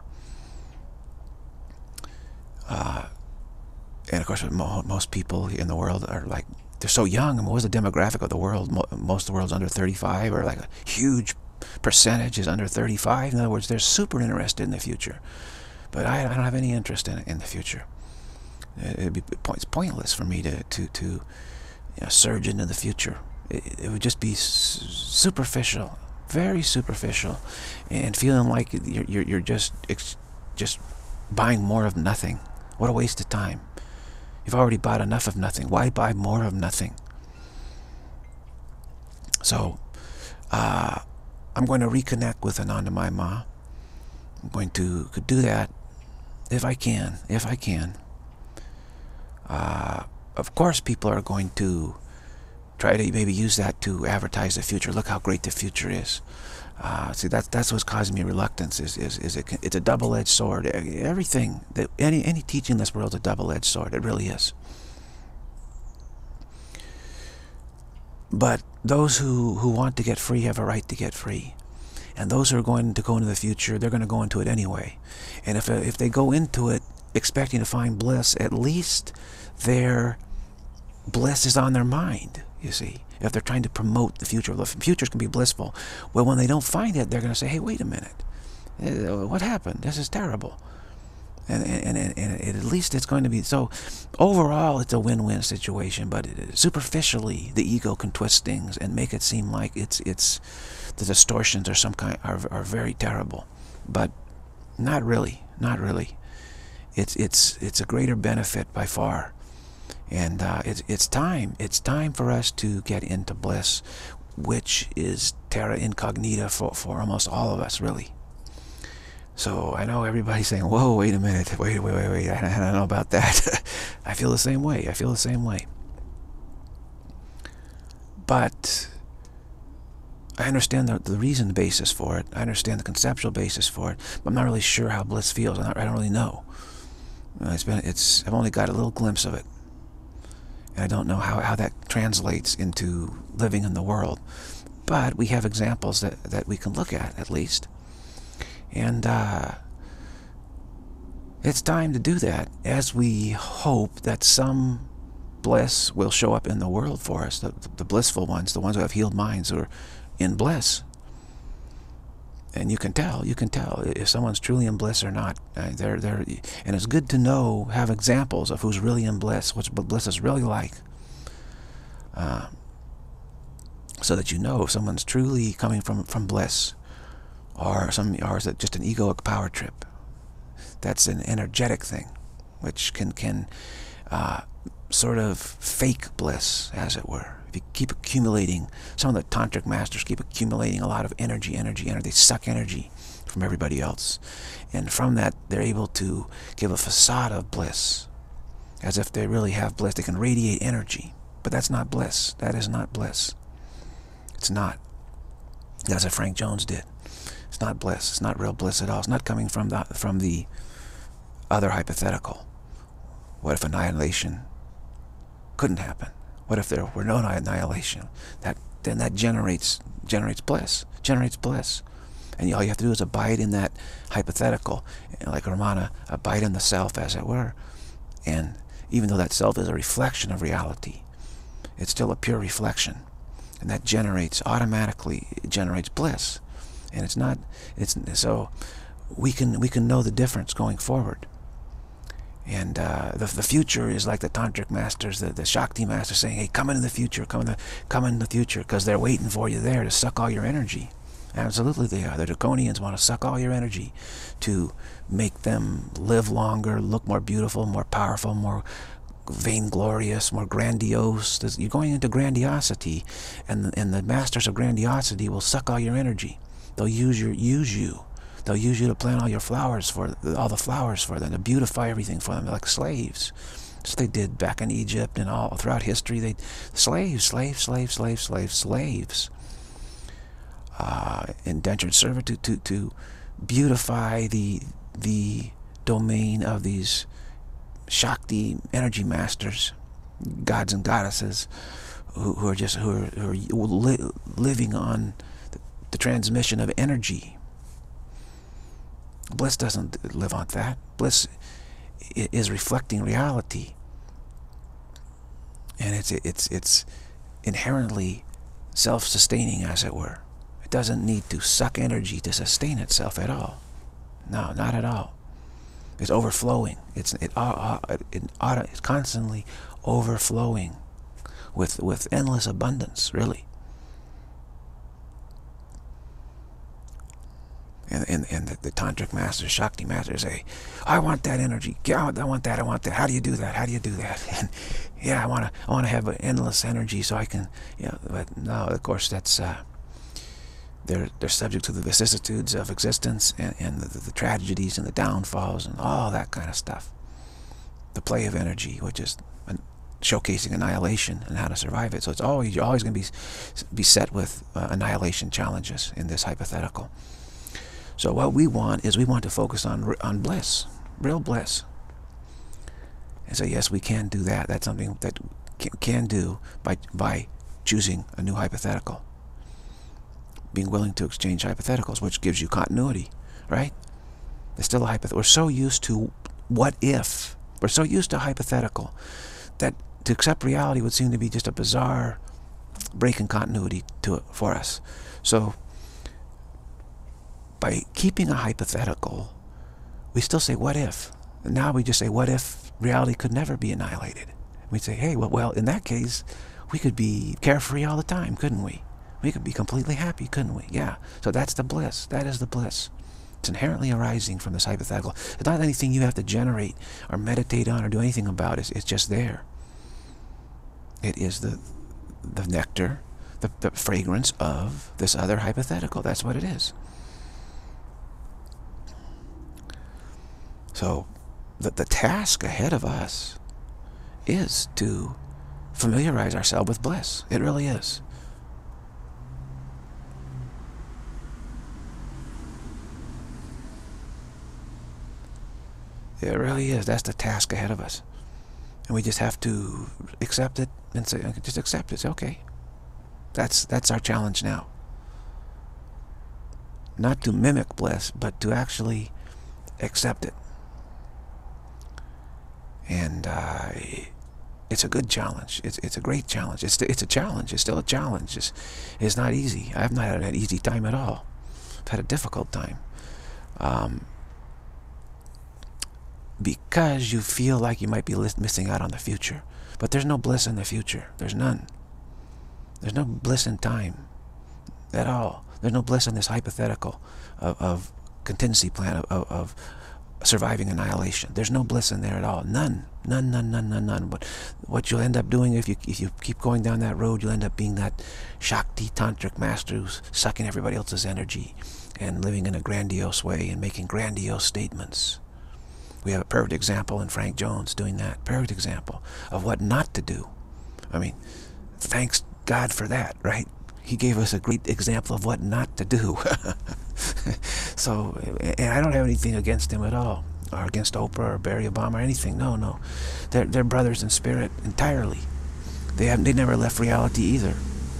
And of course, most people in the world are like, they're so young. I mean, what was the demographic of the world? Most of the world's under 35, or like a huge percentage is under 35. In other words, they're super interested in the future. But I don't have any interest in the future. It's pointless for me to surge into the future. It would just be superficial, very superficial, and feeling like you're just buying more of nothing. What a waste of time. You've already bought enough of nothing. Why buy more of nothing? So, I'm going to reconnect with Anandamayi Ma. I'm going to do that if I can. Of course, people are going to try to maybe use that to advertise the future. Look how great the future is. See, that's what's causing me reluctance. It's a double-edged sword. Everything that any teaching in this world is a double-edged sword. It really is. But those who want to get free have a right to get free. And those who are going to go into the future, they're going to go into it anyway. And if they go into it expecting to find bliss, at least their bliss is on their mind, you see. If they're trying to promote the future, the futures can be blissful. Well, when they don't find it, they're going to say, hey, wait a minute. What happened? This is terrible. And at least it's going to be, so overall it's a win-win situation, but superficially the ego can twist things and make it seem like it's the distortions are are very terrible, but not really. It's a greater benefit by far, and it's time for us to get into bliss, which is terra incognita for almost all of us, really. So I know everybody's saying, whoa, wait a minute, wait, I don't know about that. I feel the same way. But I understand the reason basis for it. I understand the conceptual basis for it. But I'm not really sure how bliss feels. I don't really know. I've only got a little glimpse of it. And I don't know how that translates into living in the world. But we have examples that we can look at least. And it's time to do that, as we hope that some bliss will show up in the world for us, the blissful ones, the ones who have healed minds, who are in bliss. And you can tell if someone's truly in bliss or not. And it's good to have examples of who's really in bliss, what bliss is really like, so that you know if someone's truly coming from bliss. Or is it just an egoic power trip? That's an energetic thing, which can sort of fake bliss, as it were. If you keep accumulating, some of the tantric masters keep accumulating a lot of energy. They suck energy from everybody else, and from that they're able to give a facade of bliss, as if they really have bliss. They can radiate energy, but that's not bliss. That is not bliss. It's not. That's what Frank Jones did. It's not bliss. It's not real bliss at all. It's not coming from the other hypothetical. What if annihilation couldn't happen? What if there were no annihilation? Then that generates bliss. And all you have to do is abide in that hypothetical, like Ramana, abide in the self, as it were. And even though that self is a reflection of reality, it's still a pure reflection, and that automatically generates bliss. And so we can know the difference going forward. And the future is like the tantric masters, the Shakti masters saying, hey, come into the future, come in the future, because they're waiting for you there to suck all your energy. Absolutely they are. The draconians want to suck all your energy to make them live longer, look more beautiful, more powerful, more vainglorious, more grandiose. You're going into grandiosity, and the masters of grandiosity will suck all your energy. They'll use you. They'll use you to plant all the flowers for them, to beautify everything for them. They're like slaves. That's what they did back in Egypt and all throughout history. Slaves. Indentured servitude to beautify the domain of these Shakti energy masters, gods and goddesses, who are living on the transmission of energy. Bliss doesn't live on that. Bliss is reflecting reality, and it's inherently self-sustaining, as it were. It doesn't need to suck energy to sustain itself at all. No, not at all. It's overflowing. It's constantly overflowing with endless abundance, really. And the tantric masters, Shakti masters say, I want that energy. I want that. How do you do that? And yeah, I want to have endless energy so I can, but no, of course that's they're subject to the vicissitudes of existence and the tragedies and the downfalls and all that kind of stuff. The play of energy, which is showcasing annihilation and how to survive it. So it's always, you're always going to be set with annihilation challenges in this hypothetical. So what we want is, we want to focus on bliss, real bliss. And so yes, we can do that. That's something that can do by choosing a new hypothetical. Being willing to exchange hypotheticals, which gives you continuity, right? It's still a hypothetical. We're so used to what if. We're so used to hypothetical that to accept reality would seem to be just a bizarre break in continuity for us. So by keeping a hypothetical, we still say what if. And now we just say, what if reality could never be annihilated? We say, hey, well, in that case, we could be carefree all the time, couldn't we? We could be completely happy, couldn't we? Yeah. So that's the bliss. That is the bliss. It's inherently arising from this hypothetical. It's not anything you have to generate or meditate on or do anything about. It's just there. It is the nectar, the fragrance of this other hypothetical. That's what it is. So the task ahead of us is to familiarize ourselves with bliss. It really is. It really is. That's the task ahead of us. And we just have to accept it and say, just accept it. Say, okay. That's our challenge now. Not to mimic bliss, but to actually accept it. And it's a good challenge. It's a great challenge. It's a challenge. It's still a challenge. It's not easy. I've not had an easy time at all. I've had a difficult time. Because you feel like you might be missing out on the future. But there's no bliss in the future. There's none. There's no bliss in time at all. There's no bliss in this hypothetical of contingency plan of surviving annihilation. There's no bliss in there at all. None. None, none, none, none, none. But what you'll end up doing if you keep going down that road, you'll end up being that Shakti tantric master who's sucking everybody else's energy and living in a grandiose way and making grandiose statements. We have a perfect example in Frank Jones doing that. Perfect example of what not to do. I mean, thanks God for that, right? He gave us a great example of what not to do. So, and I don't have anything against him at all, or against Oprah or Barry Obama or anything. No, no. They're brothers in spirit entirely. They never left reality either.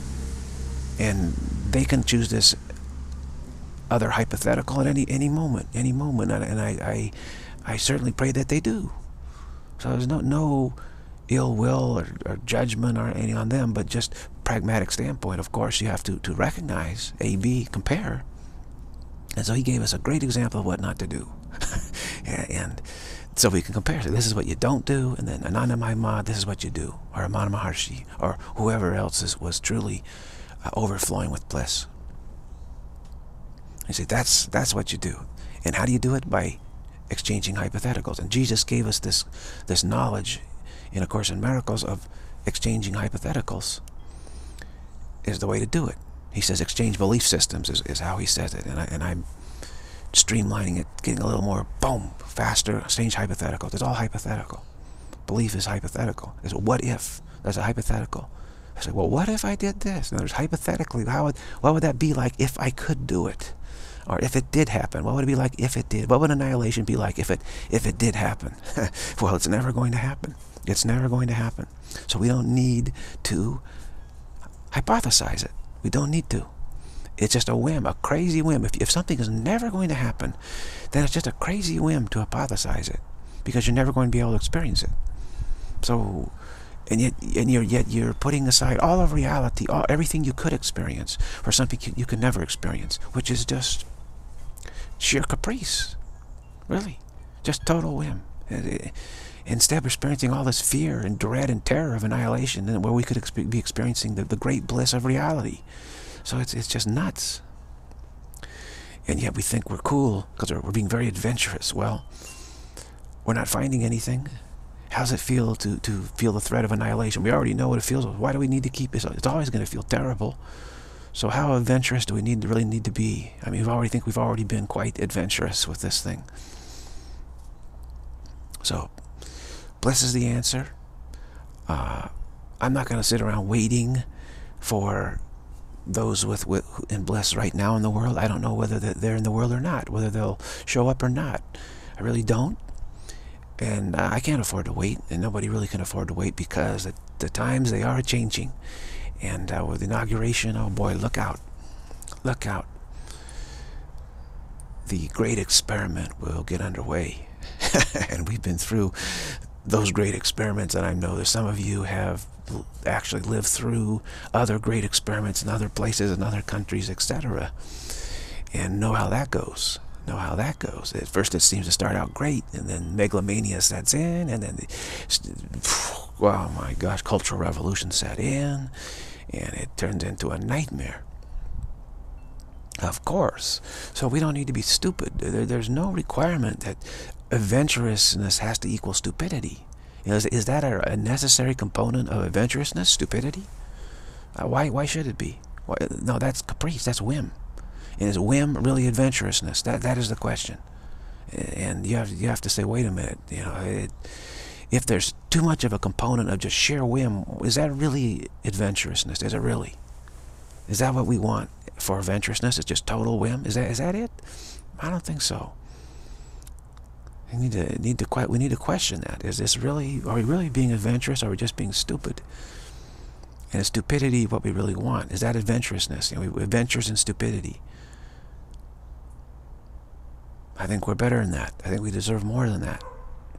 And they can choose this other hypothetical at any moment. And I certainly pray that they do. So there's no ill will or judgment or any on them, but just pragmatic standpoint. Of course, you have to recognize A, B, compare. And so he gave us a great example of what not to do. And so we can compare. So this is what you don't do, and then Ananda Mahima, this is what you do. Or Ramana Maharshi, or whoever else was truly overflowing with bliss. You say, that's what you do. And how do you do it? By exchanging hypotheticals. And Jesus gave us this knowledge in A Course in Miracles of exchanging hypotheticals is the way to do it. He says exchange belief systems is how he says it. And I'm streamlining it, getting a little more, boom, faster, exchange hypotheticals. It's all hypothetical. Belief is hypothetical. It's a what if. That's a hypothetical. I say, well, what if I did this? And there's hypothetically, what would that be like if I could do it? Or if it did happen, what would it be like if it did? What would annihilation be like if it did happen? Well, it's never going to happen. It's never going to happen. So we don't need to hypothesize it. We don't need to. It's just a whim, a crazy whim. If something is never going to happen, then it's just a crazy whim to hypothesize it, because you're never going to be able to experience it. So, and yet you're putting aside all of reality, everything you could experience for something you could never experience, which is just sheer caprice, really, just total whim. Instead of experiencing all this fear and dread and terror of annihilation, where we could be experiencing the great bliss of reality. So it's just nuts. And yet we think we're cool because we're being very adventurous. Well, we're not finding anything. How's it feel to feel the threat of annihilation? We already know what it feels. Why do we need to keep it? It's always going to feel terrible. So how adventurous do we really need to be? I mean, we've already been quite adventurous with this thing. So bliss is the answer. I'm not going to sit around waiting for those with in bliss right now in the world. I don't know whether they're in the world or not, whether they'll show up or not. I really don't. And I can't afford to wait, and nobody really can afford to wait, because the times, they are changing. And with inauguration, oh boy, look out. Look out. The great experiment will get underway. And we've been through those great experiments, and I know that some of you have actually lived through other great experiments in other places, in other countries, etc. And know how that goes. Know how that goes. At first it seems to start out great, and then megalomania sets in, and then oh my gosh, cultural revolution set in, and it turns into a nightmare. Of course. So we don't need to be stupid. There's no requirement that adventurousness has to equal stupidity. You know, is that a necessary component of adventurousness, stupidity? Why should it be? No, that's caprice, that's whim. And is whim really adventurousness? That is the question. And you have to say, wait a minute, you know, if there's too much of a component of just sheer whim, is that really adventurousness? Is it really? Is that what we want for adventurousness? It's just total whim? Is that it? I don't think so. We need to question that. Is this really? Are we really being adventurous, or are we just being stupid? And is stupidity what we really want? Is that adventurousness? You know, we adventures in stupidity. I think we're better than that. I think we deserve more than that.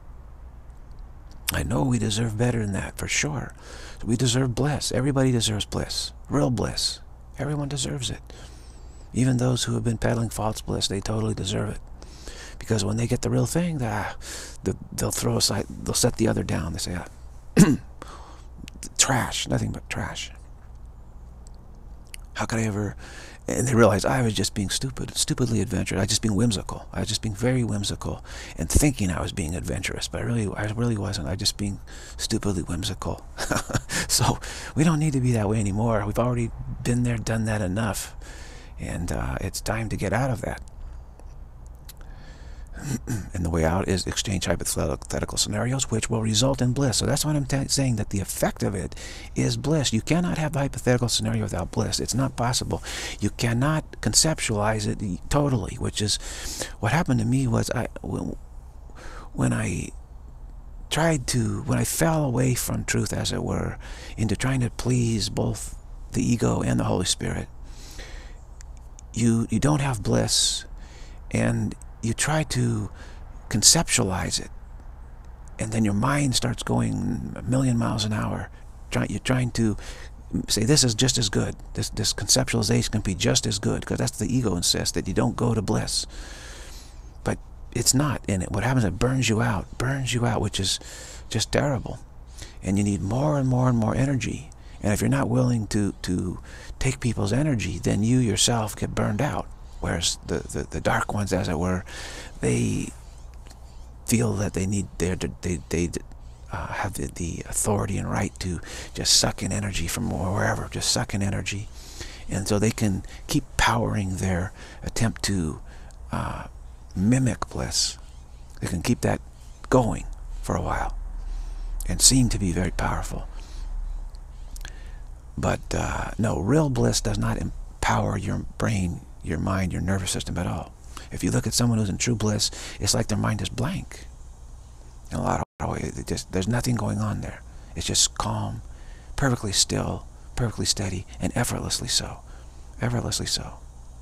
I know we deserve better than that, for sure. We deserve bliss. Everybody deserves bliss. Real bliss. Everyone deserves it. Even those who have been peddling false bliss, they totally deserve it. Because when they get the real thing, they'll throw aside, they'll set the other down. They say, trash, nothing but trash. How could I ever? And they realize I was just being stupid, stupidly adventurous. I was just being whimsical. I was just being very whimsical and thinking I was being adventurous, but I really wasn't. I was just being stupidly whimsical. So we don't need to be that way anymore. We've already been there, done that enough, and it's time to get out of that. And the way out is exchange hypothetical scenarios, which will result in bliss. So that's what I'm saying, that the effect of it is bliss. You cannot have a hypothetical scenario without bliss. It's not possible. You cannot conceptualize it totally, which is what happened to me. Was when I fell away from truth, as it were, into trying to please both the ego and the Holy Spirit, you don't have bliss, and you try to conceptualize it, and then your mind starts going a million miles an hour. You're trying to say this is just as good. This conceptualization can be just as good, because that's the ego insists that you don't go to bliss. But it's not. And what happens, it burns you out, which is just terrible. And you need more and more and more energy. And if you're not willing to take people's energy, then you yourself get burned out. Whereas the dark ones, as it were, they feel that they have the authority and right to just suck in energy from wherever, just suck in energy, and so they can keep powering their attempt to mimic bliss. They can keep that going for a while and seem to be very powerful. But no, real bliss does not empower your brain, your mind, your nervous system at all. If you look at someone who's in true bliss, it's like their mind is blank. In a lot of ways, there's nothing going on there. It's just calm, perfectly still, perfectly steady, and effortlessly so. Effortlessly so.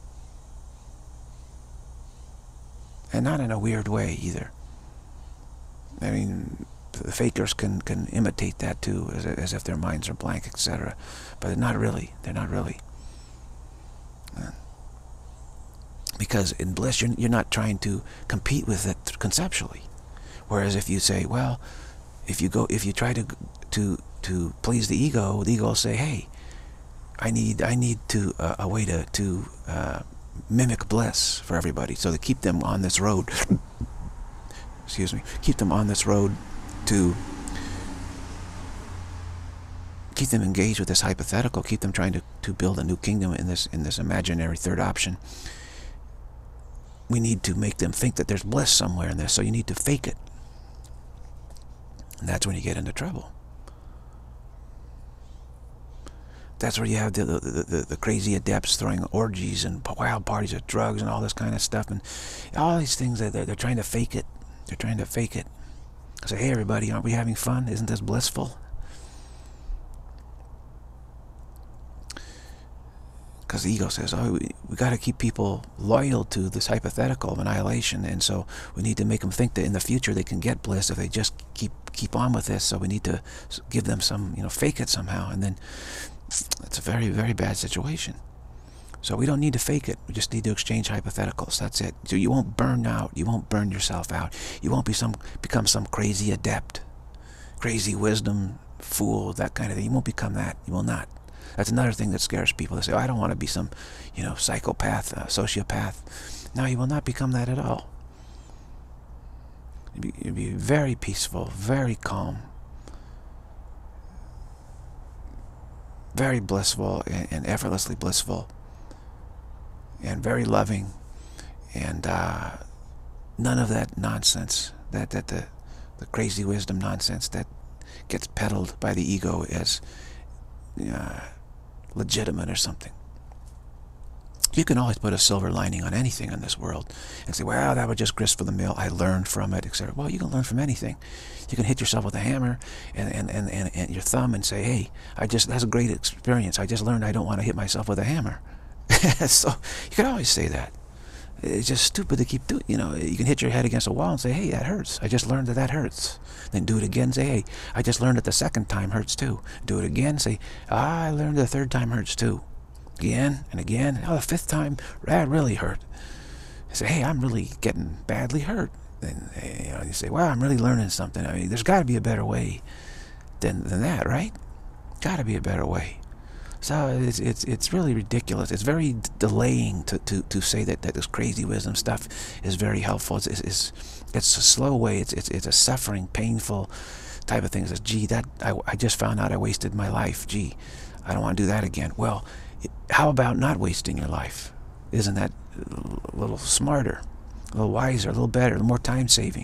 And not in a weird way either. I mean, the fakers can imitate that too, as if their minds are blank, etc. But they're not really. They're not really. Because in bliss, you're not trying to compete with it conceptually. Whereas if you say, well, if you try to please the ego will say, hey, I need a way to mimic bliss for everybody, so to keep them on this road. Excuse me, keep them on this road, to keep them engaged with this hypothetical, keep them trying to build a new kingdom in this imaginary third option. We need to make them think that there's bliss somewhere in this, so you need to fake it. And that's when you get into trouble. That's where you have the crazy adepts throwing orgies and wild parties of drugs and all this kind of stuff, and all these things that they're trying to fake it. They're trying to fake it. I say, hey everybody, aren't we having fun? Isn't this blissful? Because the ego says, oh, we got to keep people loyal to this hypothetical of annihilation, and so we need to make them think that in the future they can get bliss if they just keep on with this. So we need to give them some, fake it somehow, and then it's a very, very bad situation. So we don't need to fake it. We just need to exchange hypotheticals. That's it. So you won't burn out. You won't burn yourself out. You won't become some crazy adept, crazy wisdom fool, that kind of thing. You won't become that. You will not. That's another thing that scares people. They say, oh, I don't want to be some, psychopath, sociopath. No, you will not become that at all. You'll be very peaceful, very calm, very blissful and effortlessly blissful, and very loving, and none of that nonsense, that the crazy wisdom nonsense that gets peddled by the ego as legitimate or something. You can always put a silver lining on anything in this world and say, well, that was just grist for the mill, I learned from it, etc. Well, you can learn from anything. You can hit yourself with a hammer and your thumb and say, hey, that's a great experience. I just learned I don't want to hit myself with a hammer. So you can always say that. It's just stupid to keep doing. You can hit your head against a wall and say, hey, that hurts. I just learned that hurts. Then do it again, say, hey, I just learned that the second time hurts too. Do it again, say, I learned the third time hurts too. Again and again. Oh, the fifth time, that really hurt. Say, hey, I'm really getting badly hurt. Then you say, well, I'm really learning something. I mean, there's got to be a better way than that, right? Got to be a better way. So it's really ridiculous. It's very delaying to say that this crazy wisdom stuff is very helpful. It's a slow way. It's a suffering, painful type of thing. It's gee, I just found out I wasted my life. Gee, I don't want to do that again. Well, how about not wasting your life? Isn't that a little smarter, a little wiser, a little better, a little more time saving?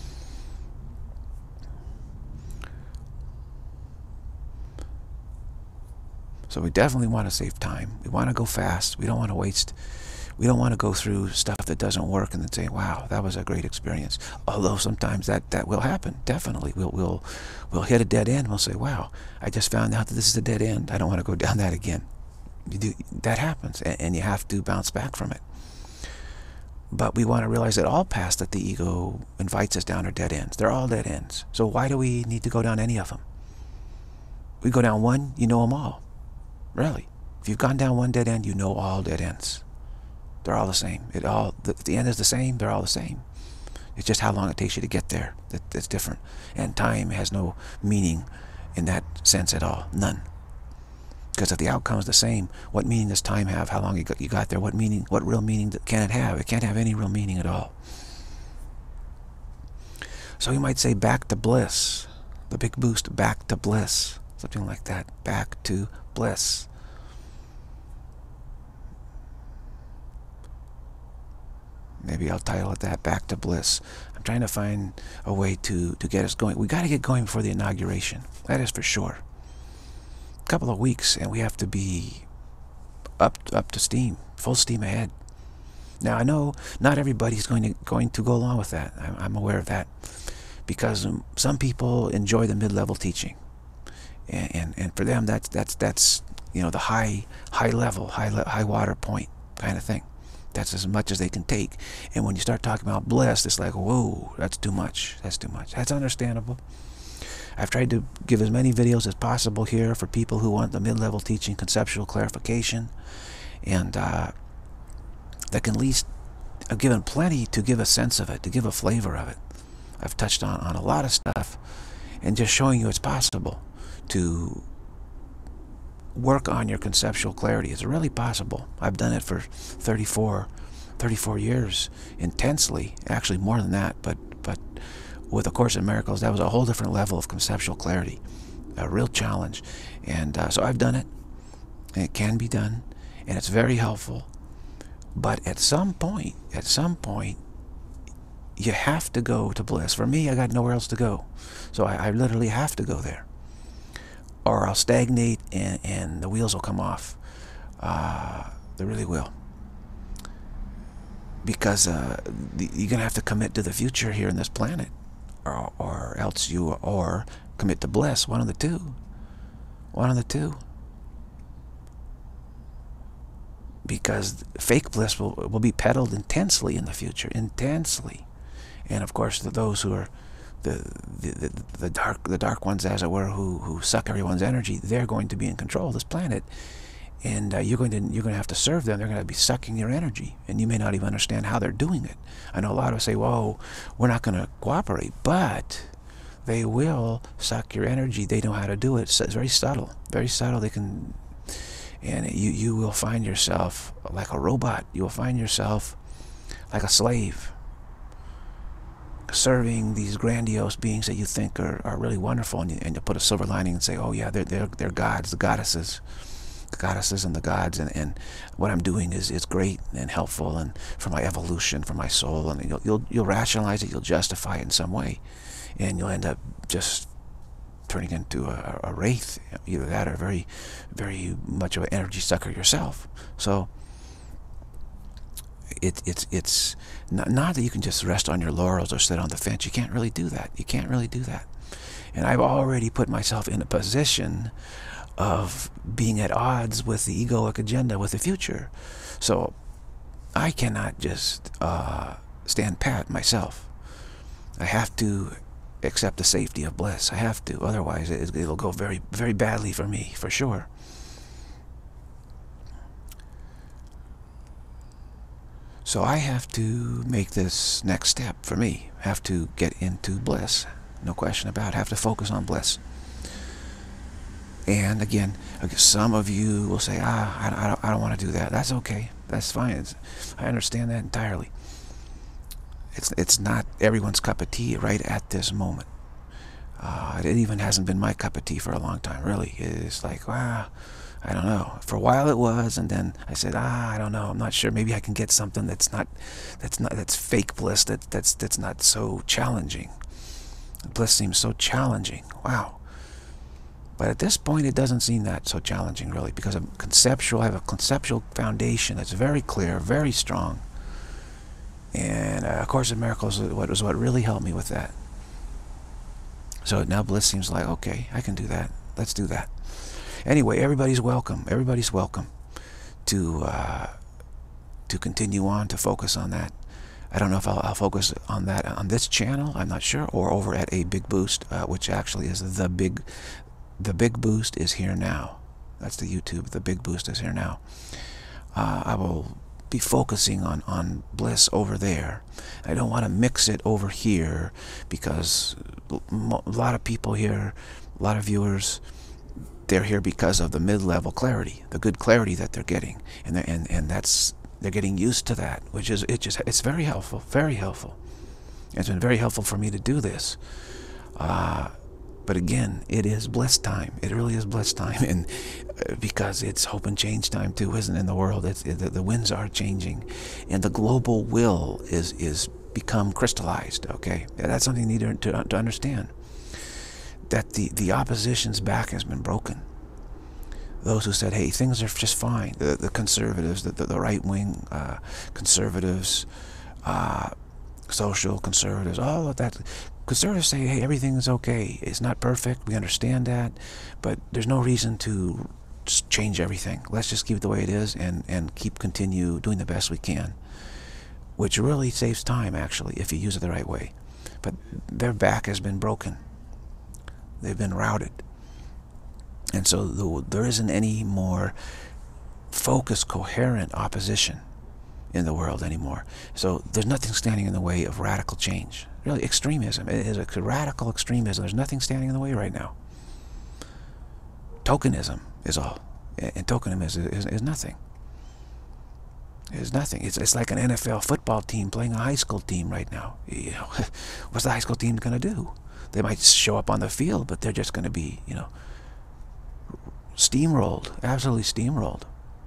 So we definitely want to save time. We want to go fast. We don't want to waste. We don't want to go through stuff that doesn't work and then say, wow, that was a great experience. Although sometimes that will happen. Definitely. We'll hit a dead end. We'll say, wow, I just found out that this is a dead end. I don't want to go down that again. That happens, and you have to bounce back from it. But we want to realize that all paths that the ego invites us down are dead ends. They're all dead ends. So why do we need to go down any of them? We go down one, you know them all. Really. If you've gone down one dead end, you know all dead ends. They're all the same. The end is the same. They're all the same. It's just how long it takes you to get there that's different. And time has no meaning in that sense at all. None. Because if the outcome is the same, what meaning does time have? How long you got there? What real meaning can it have? It can't have any real meaning at all. So you might say back to bliss. The big boost, back to bliss. Something like that. Back to bliss. Maybe I'll title it that, Back to Bliss. I'm trying to find a way to get us going. We got to get going before the inauguration. That is for sure. A couple of weeks and we have to be up to steam, full steam ahead. Now I know not everybody's going to go along with that. I'm aware of that, because some people enjoy the mid-level teaching, and for them that's the high level, high water point kind of thing. That's as much as they can take. And when you start talking about bliss, it's like, whoa, that's too much. That's too much. That's understandable. I've tried to give as many videos as possible here for people who want the mid-level teaching, conceptual clarification, and that can at least, I've given plenty to give a sense of it, to give a flavor of it. I've touched on a lot of stuff, and just showing you it's possible to work on your conceptual clarity. It's really possible. I've done it for 34 years intensely, actually more than that, but with A Course in Miracles, that was a whole different level of conceptual clarity, a real challenge. And so I've done it, and it can be done, and it's very helpful. But at some point, you have to go to bliss. For me, I got nowhere else to go, so I literally have to go there. or I'll stagnate and the wheels will come off. They really will. Because you're going to have to commit to the future here in this planet, or else or commit to bliss. One of the two. One of the two. Because fake bliss will be peddled intensely in the future, intensely. And of course, those who are the dark ones, as it were, who suck everyone's energy, they're going to be in control of this planet. And you're going to have to serve them. They're going to be sucking your energy, and you may not even understand how they're doing it. I know a lot of us say, "Whoa, we're not going to cooperate," but they will suck your energy. They know how to do it. It's very subtle, very subtle. They can, and you will find yourself like a robot. You will find yourself like a slave, serving these grandiose beings that you think are really wonderful, and you put a silver lining and say, "Oh yeah, they're gods, the goddesses." The goddesses and the gods, and what I'm doing is great and helpful, and for my evolution, for my soul, and you'll rationalize it, you'll justify it in some way, and you'll end up just turning into a wraith, either that or very, very much of an energy sucker yourself. So it's not that you can just rest on your laurels or sit on the fence. You can't really do that. You can't really do that. And I've already put myself in a position of being at odds with the egoic agenda, with the future. So I cannot just stand pat myself. I have to accept the safety of bliss. I have to, otherwise it'll go very, very badly for me, for sure. So I have to make this next step for me. I have to get into bliss, no question about it. I have to focus on bliss. And again, some of you will say, I don't want to do that. That's okay. That's fine. I understand that entirely. It's not everyone's cup of tea right at this moment. It even hasn't been my cup of tea for a long time, really. It's like, I don't know. For a while it was, and then I said, I don't know. I'm not sure. Maybe I can get something that's fake bliss. That's not so challenging. Bliss seems so challenging. Wow. But at this point, it doesn't seem that so challenging, really, because I have a conceptual foundation that's very clear, very strong. And A Course in Miracles was what really helped me with that. So now bliss seems like, okay, I can do that. Let's do that. Anyway, everybody's welcome. Everybody's welcome to continue on, to focus on that. I don't know if I'll focus on that on this channel. I'm not sure, or over at A Big Boost, which actually is the Big Boost is here now. That's the YouTube. The Big Boost is here now. I will be focusing on bliss over there. I don't want to mix it over here, because a lot of people here, a lot of viewers, they're here because of the mid-level clarity, the good clarity that they're getting, and they're getting used to that, which is it's very helpful, very helpful. It's been very helpful for me to do this. But again, it is bliss time. It really is bliss time, and because it's hope and change time too, isn't it, in the world? The winds are changing, and the global will is become crystallized. Okay, that's something you need to understand. That the opposition's back has been broken. Those who said, "Hey, things are just fine," the conservatives, the right-wing conservatives, social conservatives, all of that. Conservatives say, hey, everything is okay. It's not perfect. We understand that. But there's no reason to change everything. Let's just keep it the way it is and continue doing the best we can. Which really saves time, actually, if you use it the right way. But their back has been broken. They've been routed. And so there isn't any more focused, coherent opposition in the world anymore. So there's nothing standing in the way of radical change. Really, extremism. It is a radical extremism. There's nothing standing in the way right now. Tokenism is all. And tokenism is nothing. It's nothing. It's like an NFL football team playing a high school team right now. You know, what's the high school team going to do? They might show up on the field, but they're just going to be, steamrolled. Absolutely steamrolled.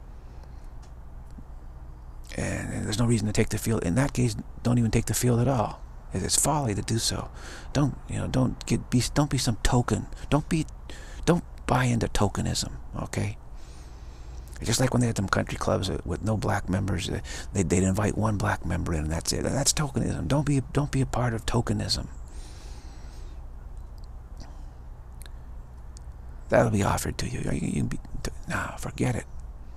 And there's no reason to take the field. In that case, don't even take the field at all. It's folly to do so. Don't be some token. Don't buy into tokenism, okay? Just like when they had them country clubs with no black members, they'd invite one black member in, and that's it. That's tokenism. Don't be a part of tokenism. That'll be offered to you. Nah, forget it.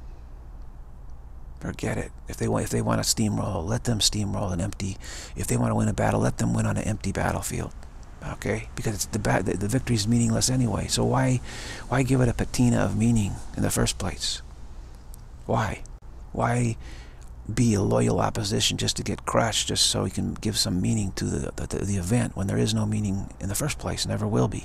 Forget it. If they want to steamroll, let them steamroll an empty. If they want to win a battle, let them win on an empty battlefield. Okay, because it's the victory is meaningless anyway. So why give it a patina of meaning in the first place? Why be a loyal opposition just to get crushed, just so you can give some meaning to the event when there is no meaning in the first place, never will be.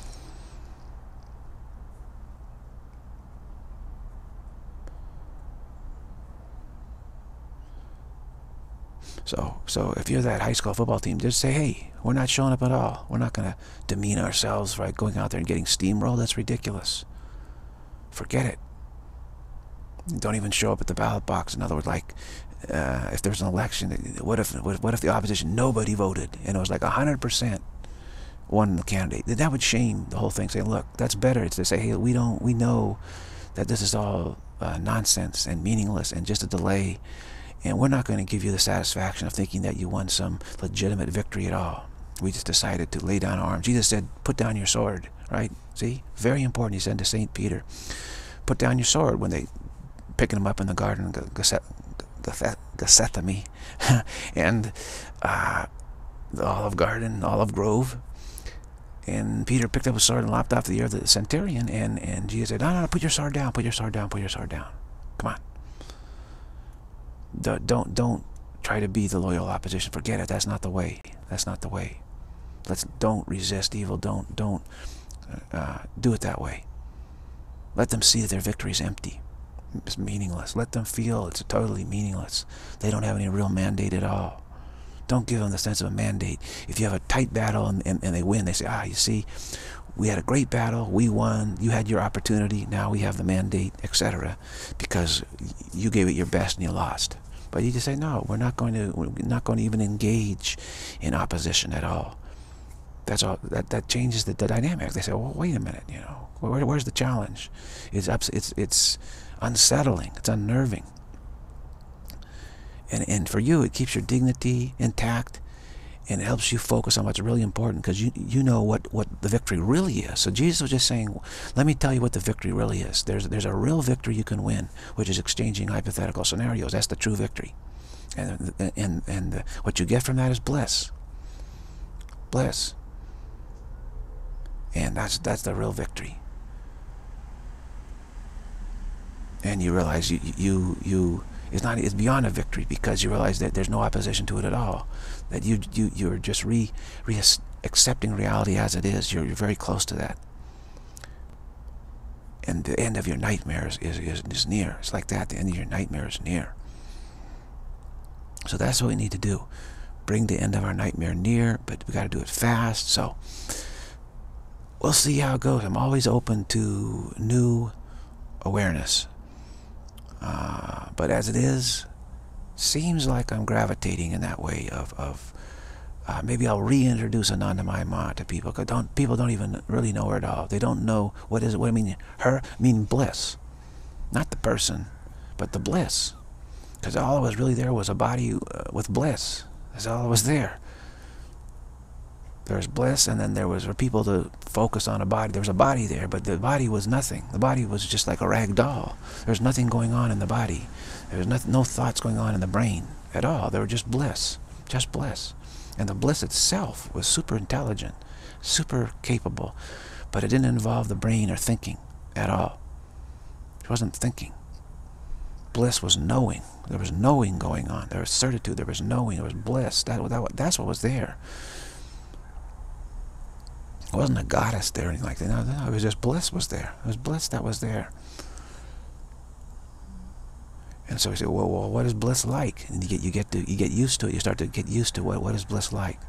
So if you're that high school football team, just say, hey, we're not showing up at all. We're not going to demean ourselves by going out there and getting steamrolled. That's ridiculous. Forget it. Don't even show up at the ballot box. In other words, like, if there's an election, what if the opposition, nobody voted, and it was like 100% won the candidate? That would shame the whole thing. Say, look, that's better. It's to say, hey, we know that this is all nonsense and meaningless and just a delay, and we're not going to give you the satisfaction of thinking that you won some legitimate victory at all. We just decided to lay down arms. Jesus said, put down your sword, right? See? Very important. He said to St. Peter, put down your sword when they picking him up in the garden of Gethsemane and the Olive Grove. And Peter picked up a sword and lopped off the ear of the centurion, and Jesus said, no, put your sword down, put your sword down, put your sword down. Come on. Don't try to be the loyal opposition. Forget it. That's not the way. That's not the way. Don't resist evil. Don't do it that way. Let them see that their victory is empty. It's meaningless. Let them feel it's totally meaningless. They don't have any real mandate at all. Don't give them the sense of a mandate. If you have a tight battle and they win, they say, you see, we had a great battle, we won, you had your opportunity, now we have the mandate, etc. Because you gave it your best and you lost. But you just say, no, we're not going to even engage in opposition at all. That's all. That changes the dynamic. They say, well, wait a minute, where's the challenge? It's unsettling. It's unnerving. And for you, it keeps your dignity intact, and it helps you focus on what's really important, because you know what the victory really is. So Jesus was just saying, let me tell you what the victory really is. There's a real victory you can win, which is exchanging hypothetical scenarios. That's the true victory. And what you get from that is bliss. Bliss. And that's the real victory. And you realize it's beyond a victory, because you realize that there's no opposition to it at all. That you're just accepting reality as it is. You're very close to that. And the end of your nightmare is near. It's like that. The end of your nightmare is near. So that's what we need to do. Bring the end of our nightmare near, but we got to do it fast. So we'll see how it goes. I'm always open to new awareness. But as it is, seems like I'm gravitating in that way of maybe I'll reintroduce Anandamaya to people, because people don't even really know her at all. They don't know what I mean. Her mean bliss, not the person, but the bliss, because all that was really there was a body with bliss. That's all that was there. There's bliss, and then there was for people to focus on a body. There was a body there, but the body was nothing. The body was just like a rag doll. There's nothing going on in the body. There was no thoughts going on in the brain at all. There were just bliss. Just bliss. And the bliss itself was super intelligent, super capable, but it didn't involve the brain or thinking at all. It wasn't thinking. Bliss was knowing. There was knowing going on. There was certitude. There was knowing. There was bliss. That's what was there. It wasn't a goddess there or anything like that. No, it was just bliss was there. It was bliss that was there. And so we say, well, what is bliss like? And you get used to it. You start to get used to what is bliss like.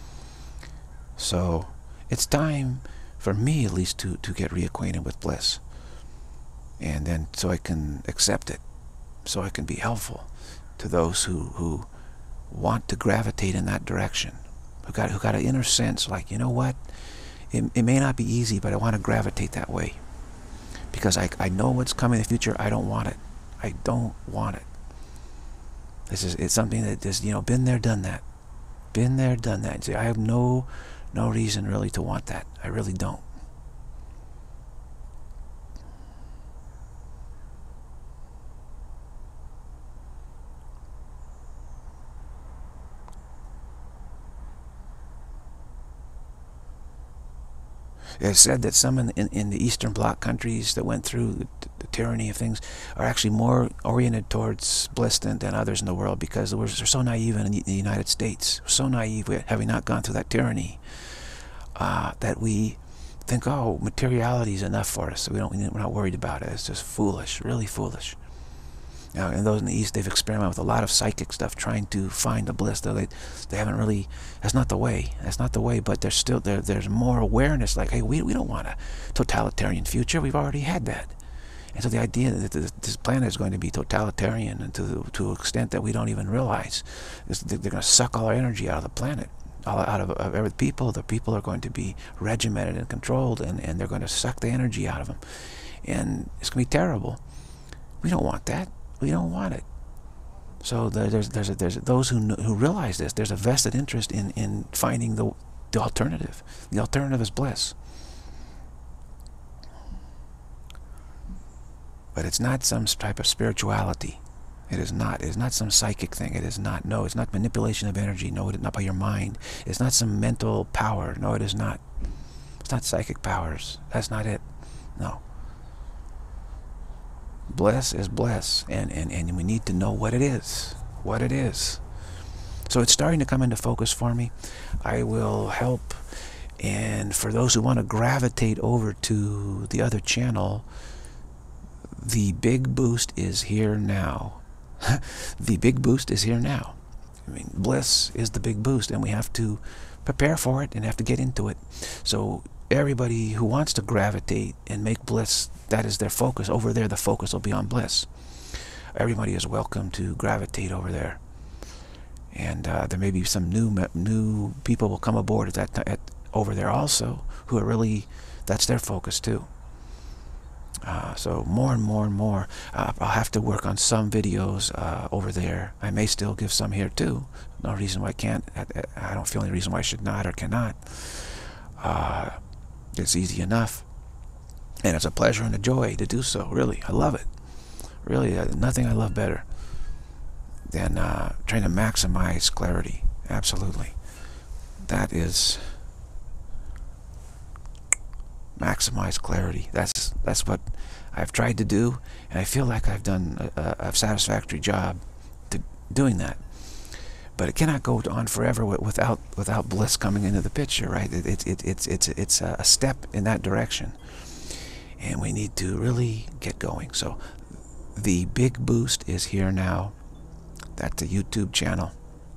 So it's time for me, at least, to get reacquainted with bliss, and then so I can accept it, so I can be helpful to those who want to gravitate in that direction, who got an inner sense like, you know what? It may not be easy, but I want to gravitate that way. because I know what's coming in the future. I don't want it. I don't want it. It's something that just, you know, been there, done that. Been there, done that. See, I have no reason really to want that. I really don't. It's said that some in the Eastern Bloc countries that went through the tyranny of things are actually more oriented towards bliss than others in the world, because we're so naive in the United States. We're so naive, having not gone through that tyranny, that we think, oh, materiality is enough for us, so we're not worried about it. It's just foolish, really foolish. Now, and those in the East, they've experimented with a lot of psychic stuff, trying to find the bliss. Though they haven't really. That's not the way. That's not the way. But there's still there's more awareness. Like, hey, we don't want a totalitarian future. We've already had that. And so the idea that this planet is going to be totalitarian, and to an extent that we don't even realize, is they're going to suck all our energy out of the planet, out of every people. The people are going to be regimented and controlled, and they're going to suck the energy out of them, and it's going to be terrible. We don't want that. We don't want it. So there's those who realize this. There's a vested interest in finding the alternative. The alternative is bliss. But it's not some type of spirituality. It is not. It is not some psychic thing. It is not. No, it's not manipulation of energy. No, it is not by your mind. It's not some mental power. No, it is not. It's not psychic powers. That's not it. No. Bliss is bliss, and we need to know what it is. What it is. So it's starting to come into focus for me. I will help, and for those who want to gravitate over to the other channel, the big boost is here now. The big boost is here now. I mean, bliss is the big boost, and we have to prepare for it and have to get into it. So everybody who wants to gravitate and make bliss, that is their focus. Over there, the focus will be on bliss. Everybody is welcome to gravitate over there. And there may be some new people will come aboard over there also, who are really, that's their focus too. So more and more and more. I'll have to work on some videos over there. I may still give some here too. No reason why I can't. I don't feel any reason why I should not or cannot. It's easy enough. And it's a pleasure and a joy to do so, really. I love it. Really, nothing I love better than trying to maximize clarity. Absolutely. That is maximize clarity. That's what I've tried to do, and I feel like I've done a satisfactory job doing that. But it cannot go on forever without bliss coming into the picture, right? It's a step in that direction, and we need to really get going. So the big boost is here now. That's a YouTube channel,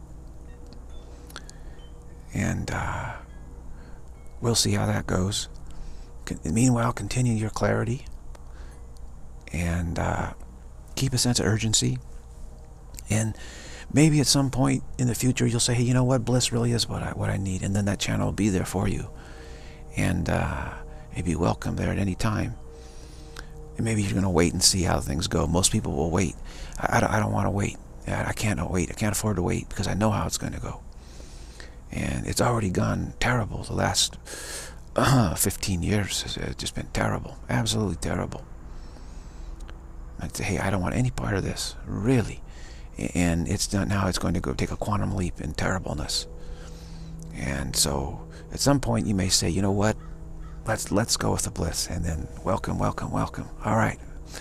and we'll see how that goes. Meanwhile, continue your clarity and keep a sense of urgency. And maybe at some point in the future, you'll say, hey, you know what? Bliss really is what I need. And then that channel will be there for you. And maybe welcome there at any time. And maybe you're going to wait and see how things go. Most people will wait. I don't want to wait. I can't wait. I can't afford to wait, because I know how it's going to go. And it's already gone terrible. The last 15 years has just been terrible. Absolutely terrible. I'd say, hey, I don't want any part of this, really. And it's not, now it's going to go take a quantum leap in terribleness. And so at some point you may say, you know what, let's go with the bliss. And then welcome, welcome, welcome. All right.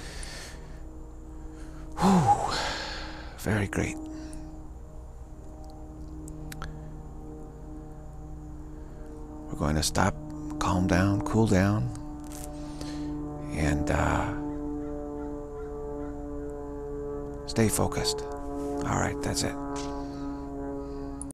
Whew. Very great. We're going to stop, calm down, cool down, and stay focused. All right, that's it.